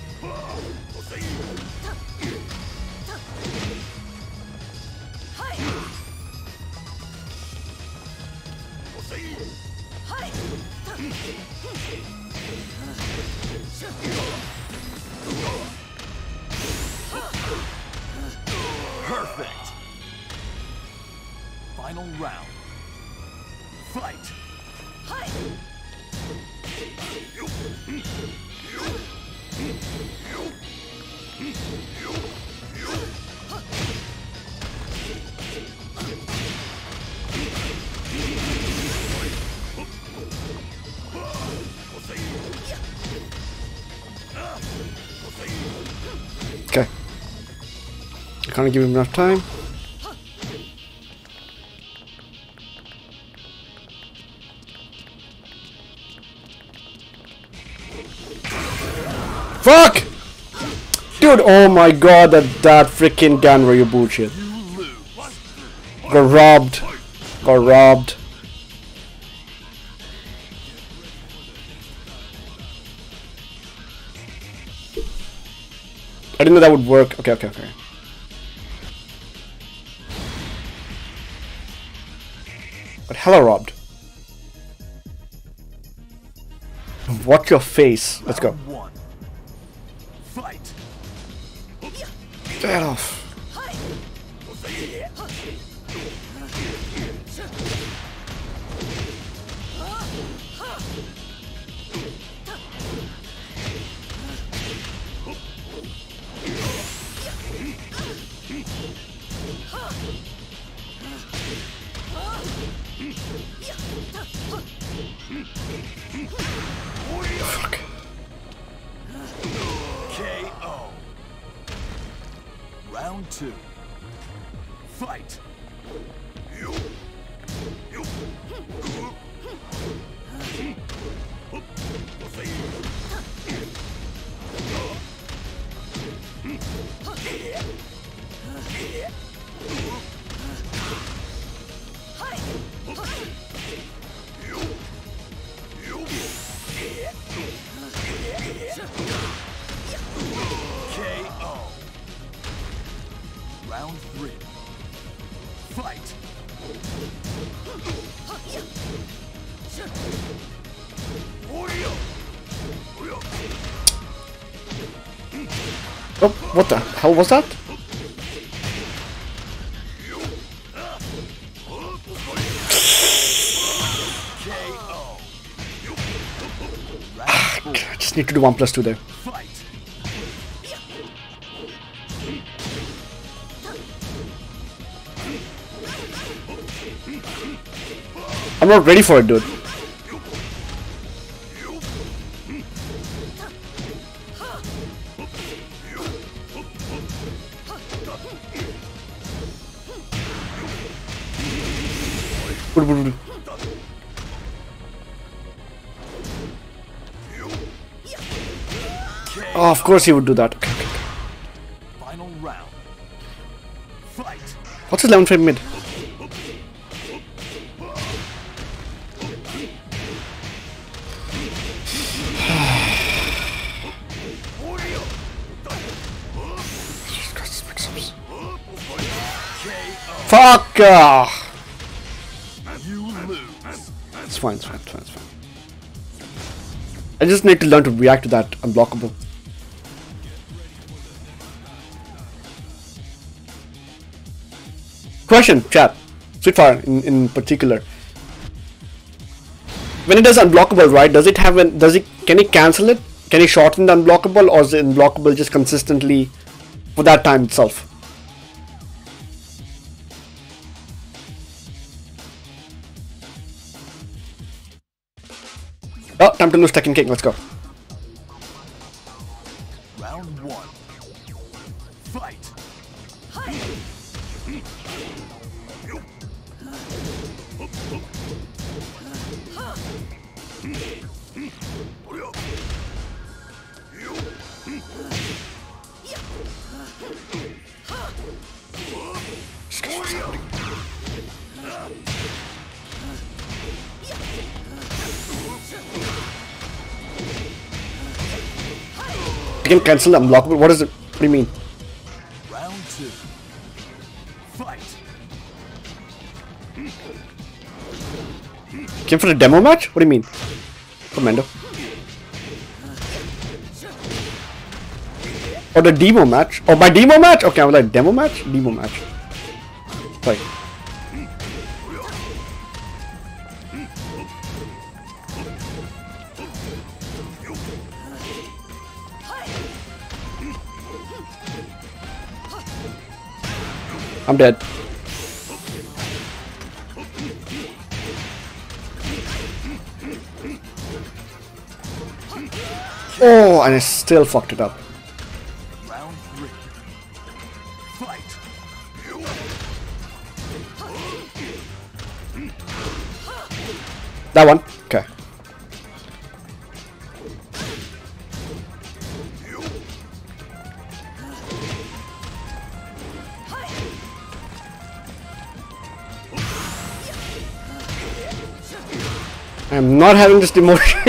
Perfect. Final round. Fight. Okay. I can't give him enough time. Fuck! Dude, oh my god, that freaking Ganryu bullshit. Got robbed. Got robbed. I didn't know that would work. Okay, okay, okay. But hella robbed. Watch your face. Let's go. Round one. Fight. Get off. Fuck. KO. Round two. Fight. KO. Round 3. Fight. Oh, what the hell was that? I just need to do 1+2 there. Fight. I'm not ready for it, dude. Oh, of course he would do that. Okay, okay, okay. Final round. Fight. What's his 11 frame mid? Fuck! You lose. It's fine, it's fine, it's fine, it's fine. I just need to learn to react to that unblockable. Question, chat. Sweetfire in particular. When it does unblockable, right? Does it have an? Can it cancel it? Can it shorten the unblockable, or is the unblockable just consistently for that time itself? Oh, time to lose Tekken King. Let's go. Round 1. Fight. You can cancel the unblockable. What is it? What do you mean? Round 2. Fight. Came for a demo match? What do you mean? Commando. Or the demo match? Oh, my demo match? Okay, I was like, demo match? Demo match. Sorry. I'm dead. Oh, and I still fucked it up. Round 3. Fight. That one? Okay. I'm not having this emotion.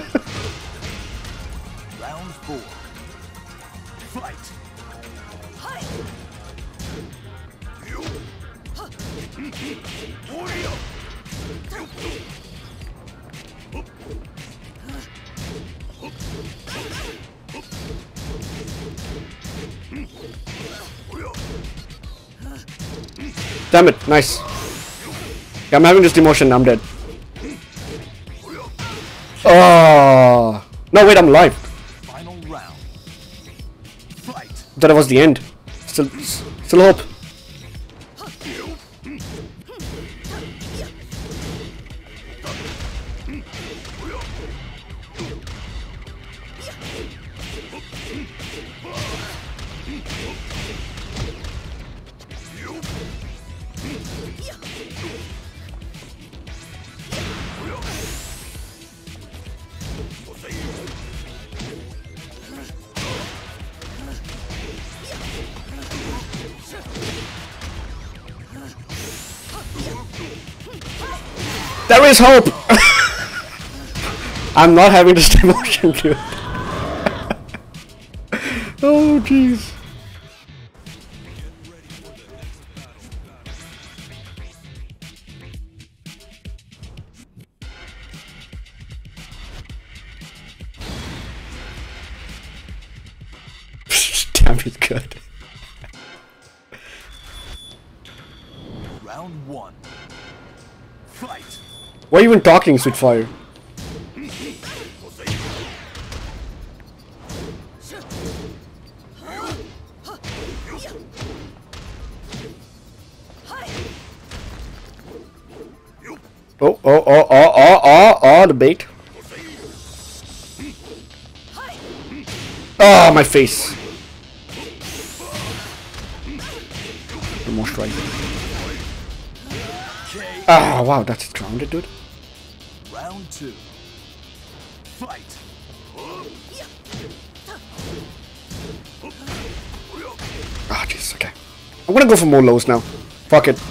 Round 4. Fight. Damn it, nice. Yeah, I'm having this emotion, I'm dead. Oh no, wait, I'm alive. Final round. Fight. That was the end. Still hope. There is hope! I'm not having this emotion, dude. Oh, jeez. Damn, he's good. Round 1. Fight. Why are you even talking, Spitfire? Oh, the bait. Oh, my face. The more strike. Ah, wow, that's grounded, dude. Round 2. Fight. Ah, jeez, okay. I'm gonna go for more lows now. Fuck it.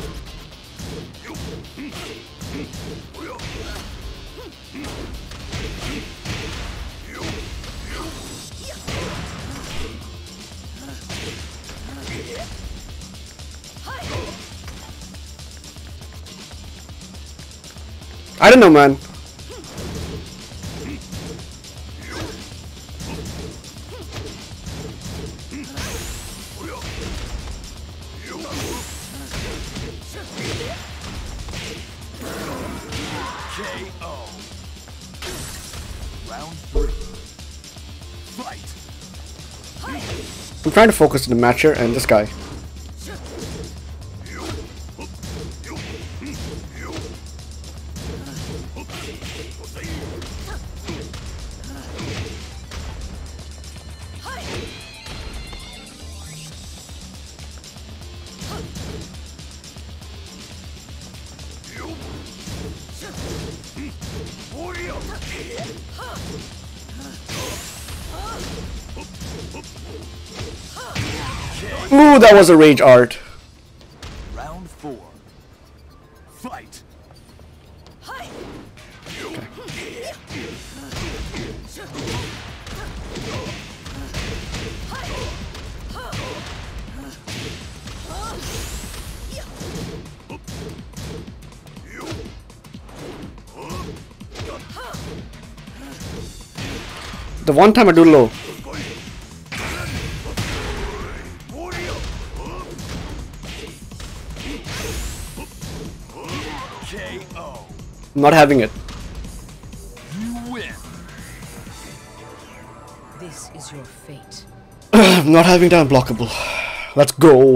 I don't know, man. KO. Round 3. Fight. I'm trying to focus on the match here and this guy. Ooh, that was a rage art. Round 4. Fight. The one time I do low. KO. I'm not having it. You win. This is your fate. I'm not having that unblockable. Let's go.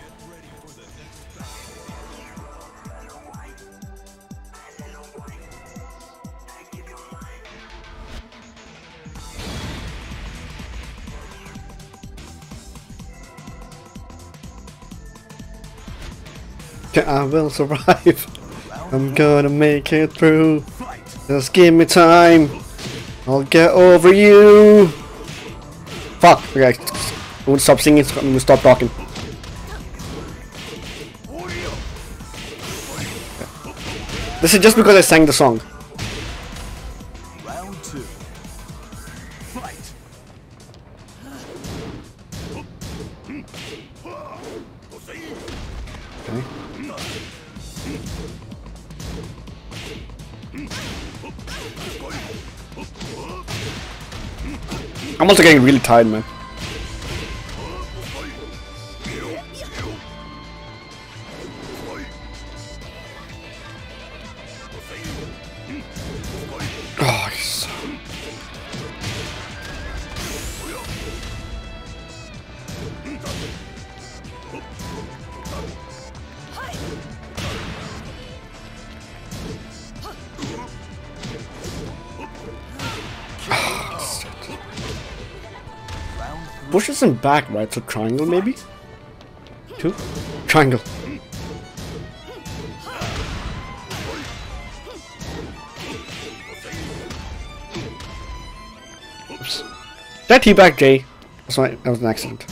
I will survive. I'm gonna make it through. Fight. Just give me time. I'll get over you. Fuck. Okay. I'm gonna stop singing. I'm gonna stop talking. This is just because I sang the song. Round 2. Fight. Okay. I'm also getting really tired, man. Oh, yes. Pushes him back, right? So triangle, maybe? 2? Triangle. Oops. That teabag Jay. That's right, that was an accident.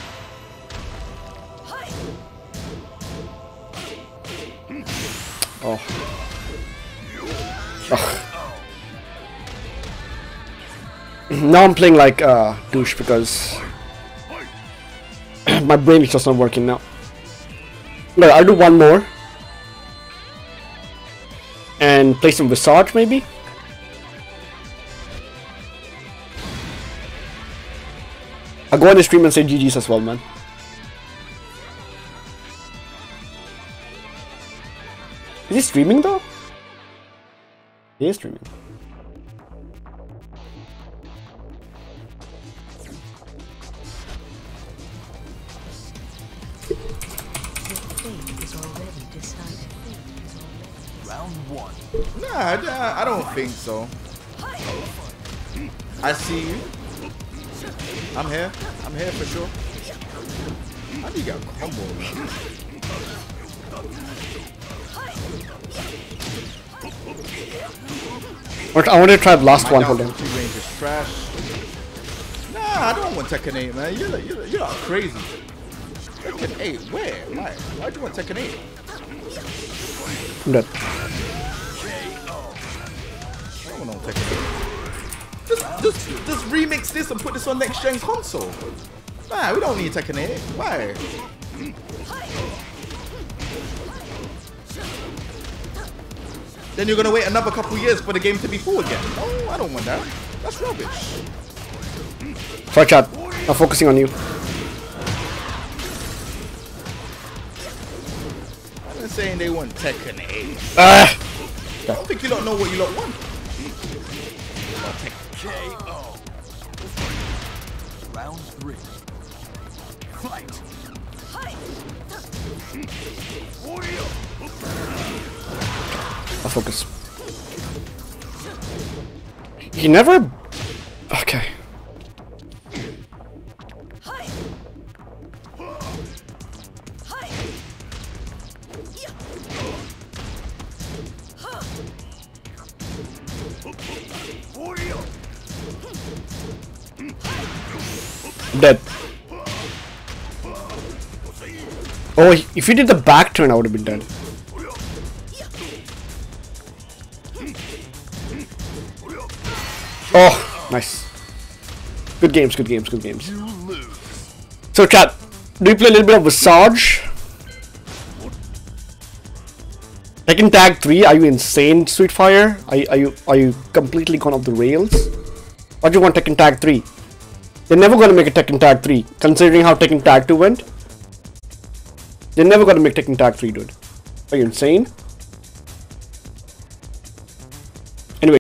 Oh, Oh. Ugh. Now I'm playing like douche because my brain is just not working now. But I'll do one more and play some Visage maybe. I'll go on the stream and say GG's as well, man. Is he streaming though? He is streaming. Round 1. Nah, I don't think so. I see you. I'm here for sure. How do you get a combo, man? I want to try the last one. Hold on. Range is trash. Nah, I don't want Tekken 8, man. You're not crazy. Tekken 8, where? Why do you want Tekken 8? I'm dead. I don't want no Tekken 8. Just remix this and put this on next gen's console. Nah, we don't need Tekken 8. Why? Then you're gonna wait another couple years for the game to be full again. No, I don't want that. That's rubbish. Sorry, chat. I'm focusing on you. I'm not saying they want Tekken 8. Ah! I don't think you don't know what you lot want. KO. Round 3. Fight. I'll focus. He never... Okay. Dead. Oh, if you did the back turn, I would have been dead. Oh, nice. Good games, good games, good games. So chat, do you play a little bit of Visage? Tekken Tag 3, are you insane, Sweetfire? Are you completely gone off the rails? Why do you want Tekken Tag 3? They're never gonna make a Tekken Tag 3, considering how Tekken Tag 2 went. They're never gonna make Tekken Tag 3, dude. Are you insane?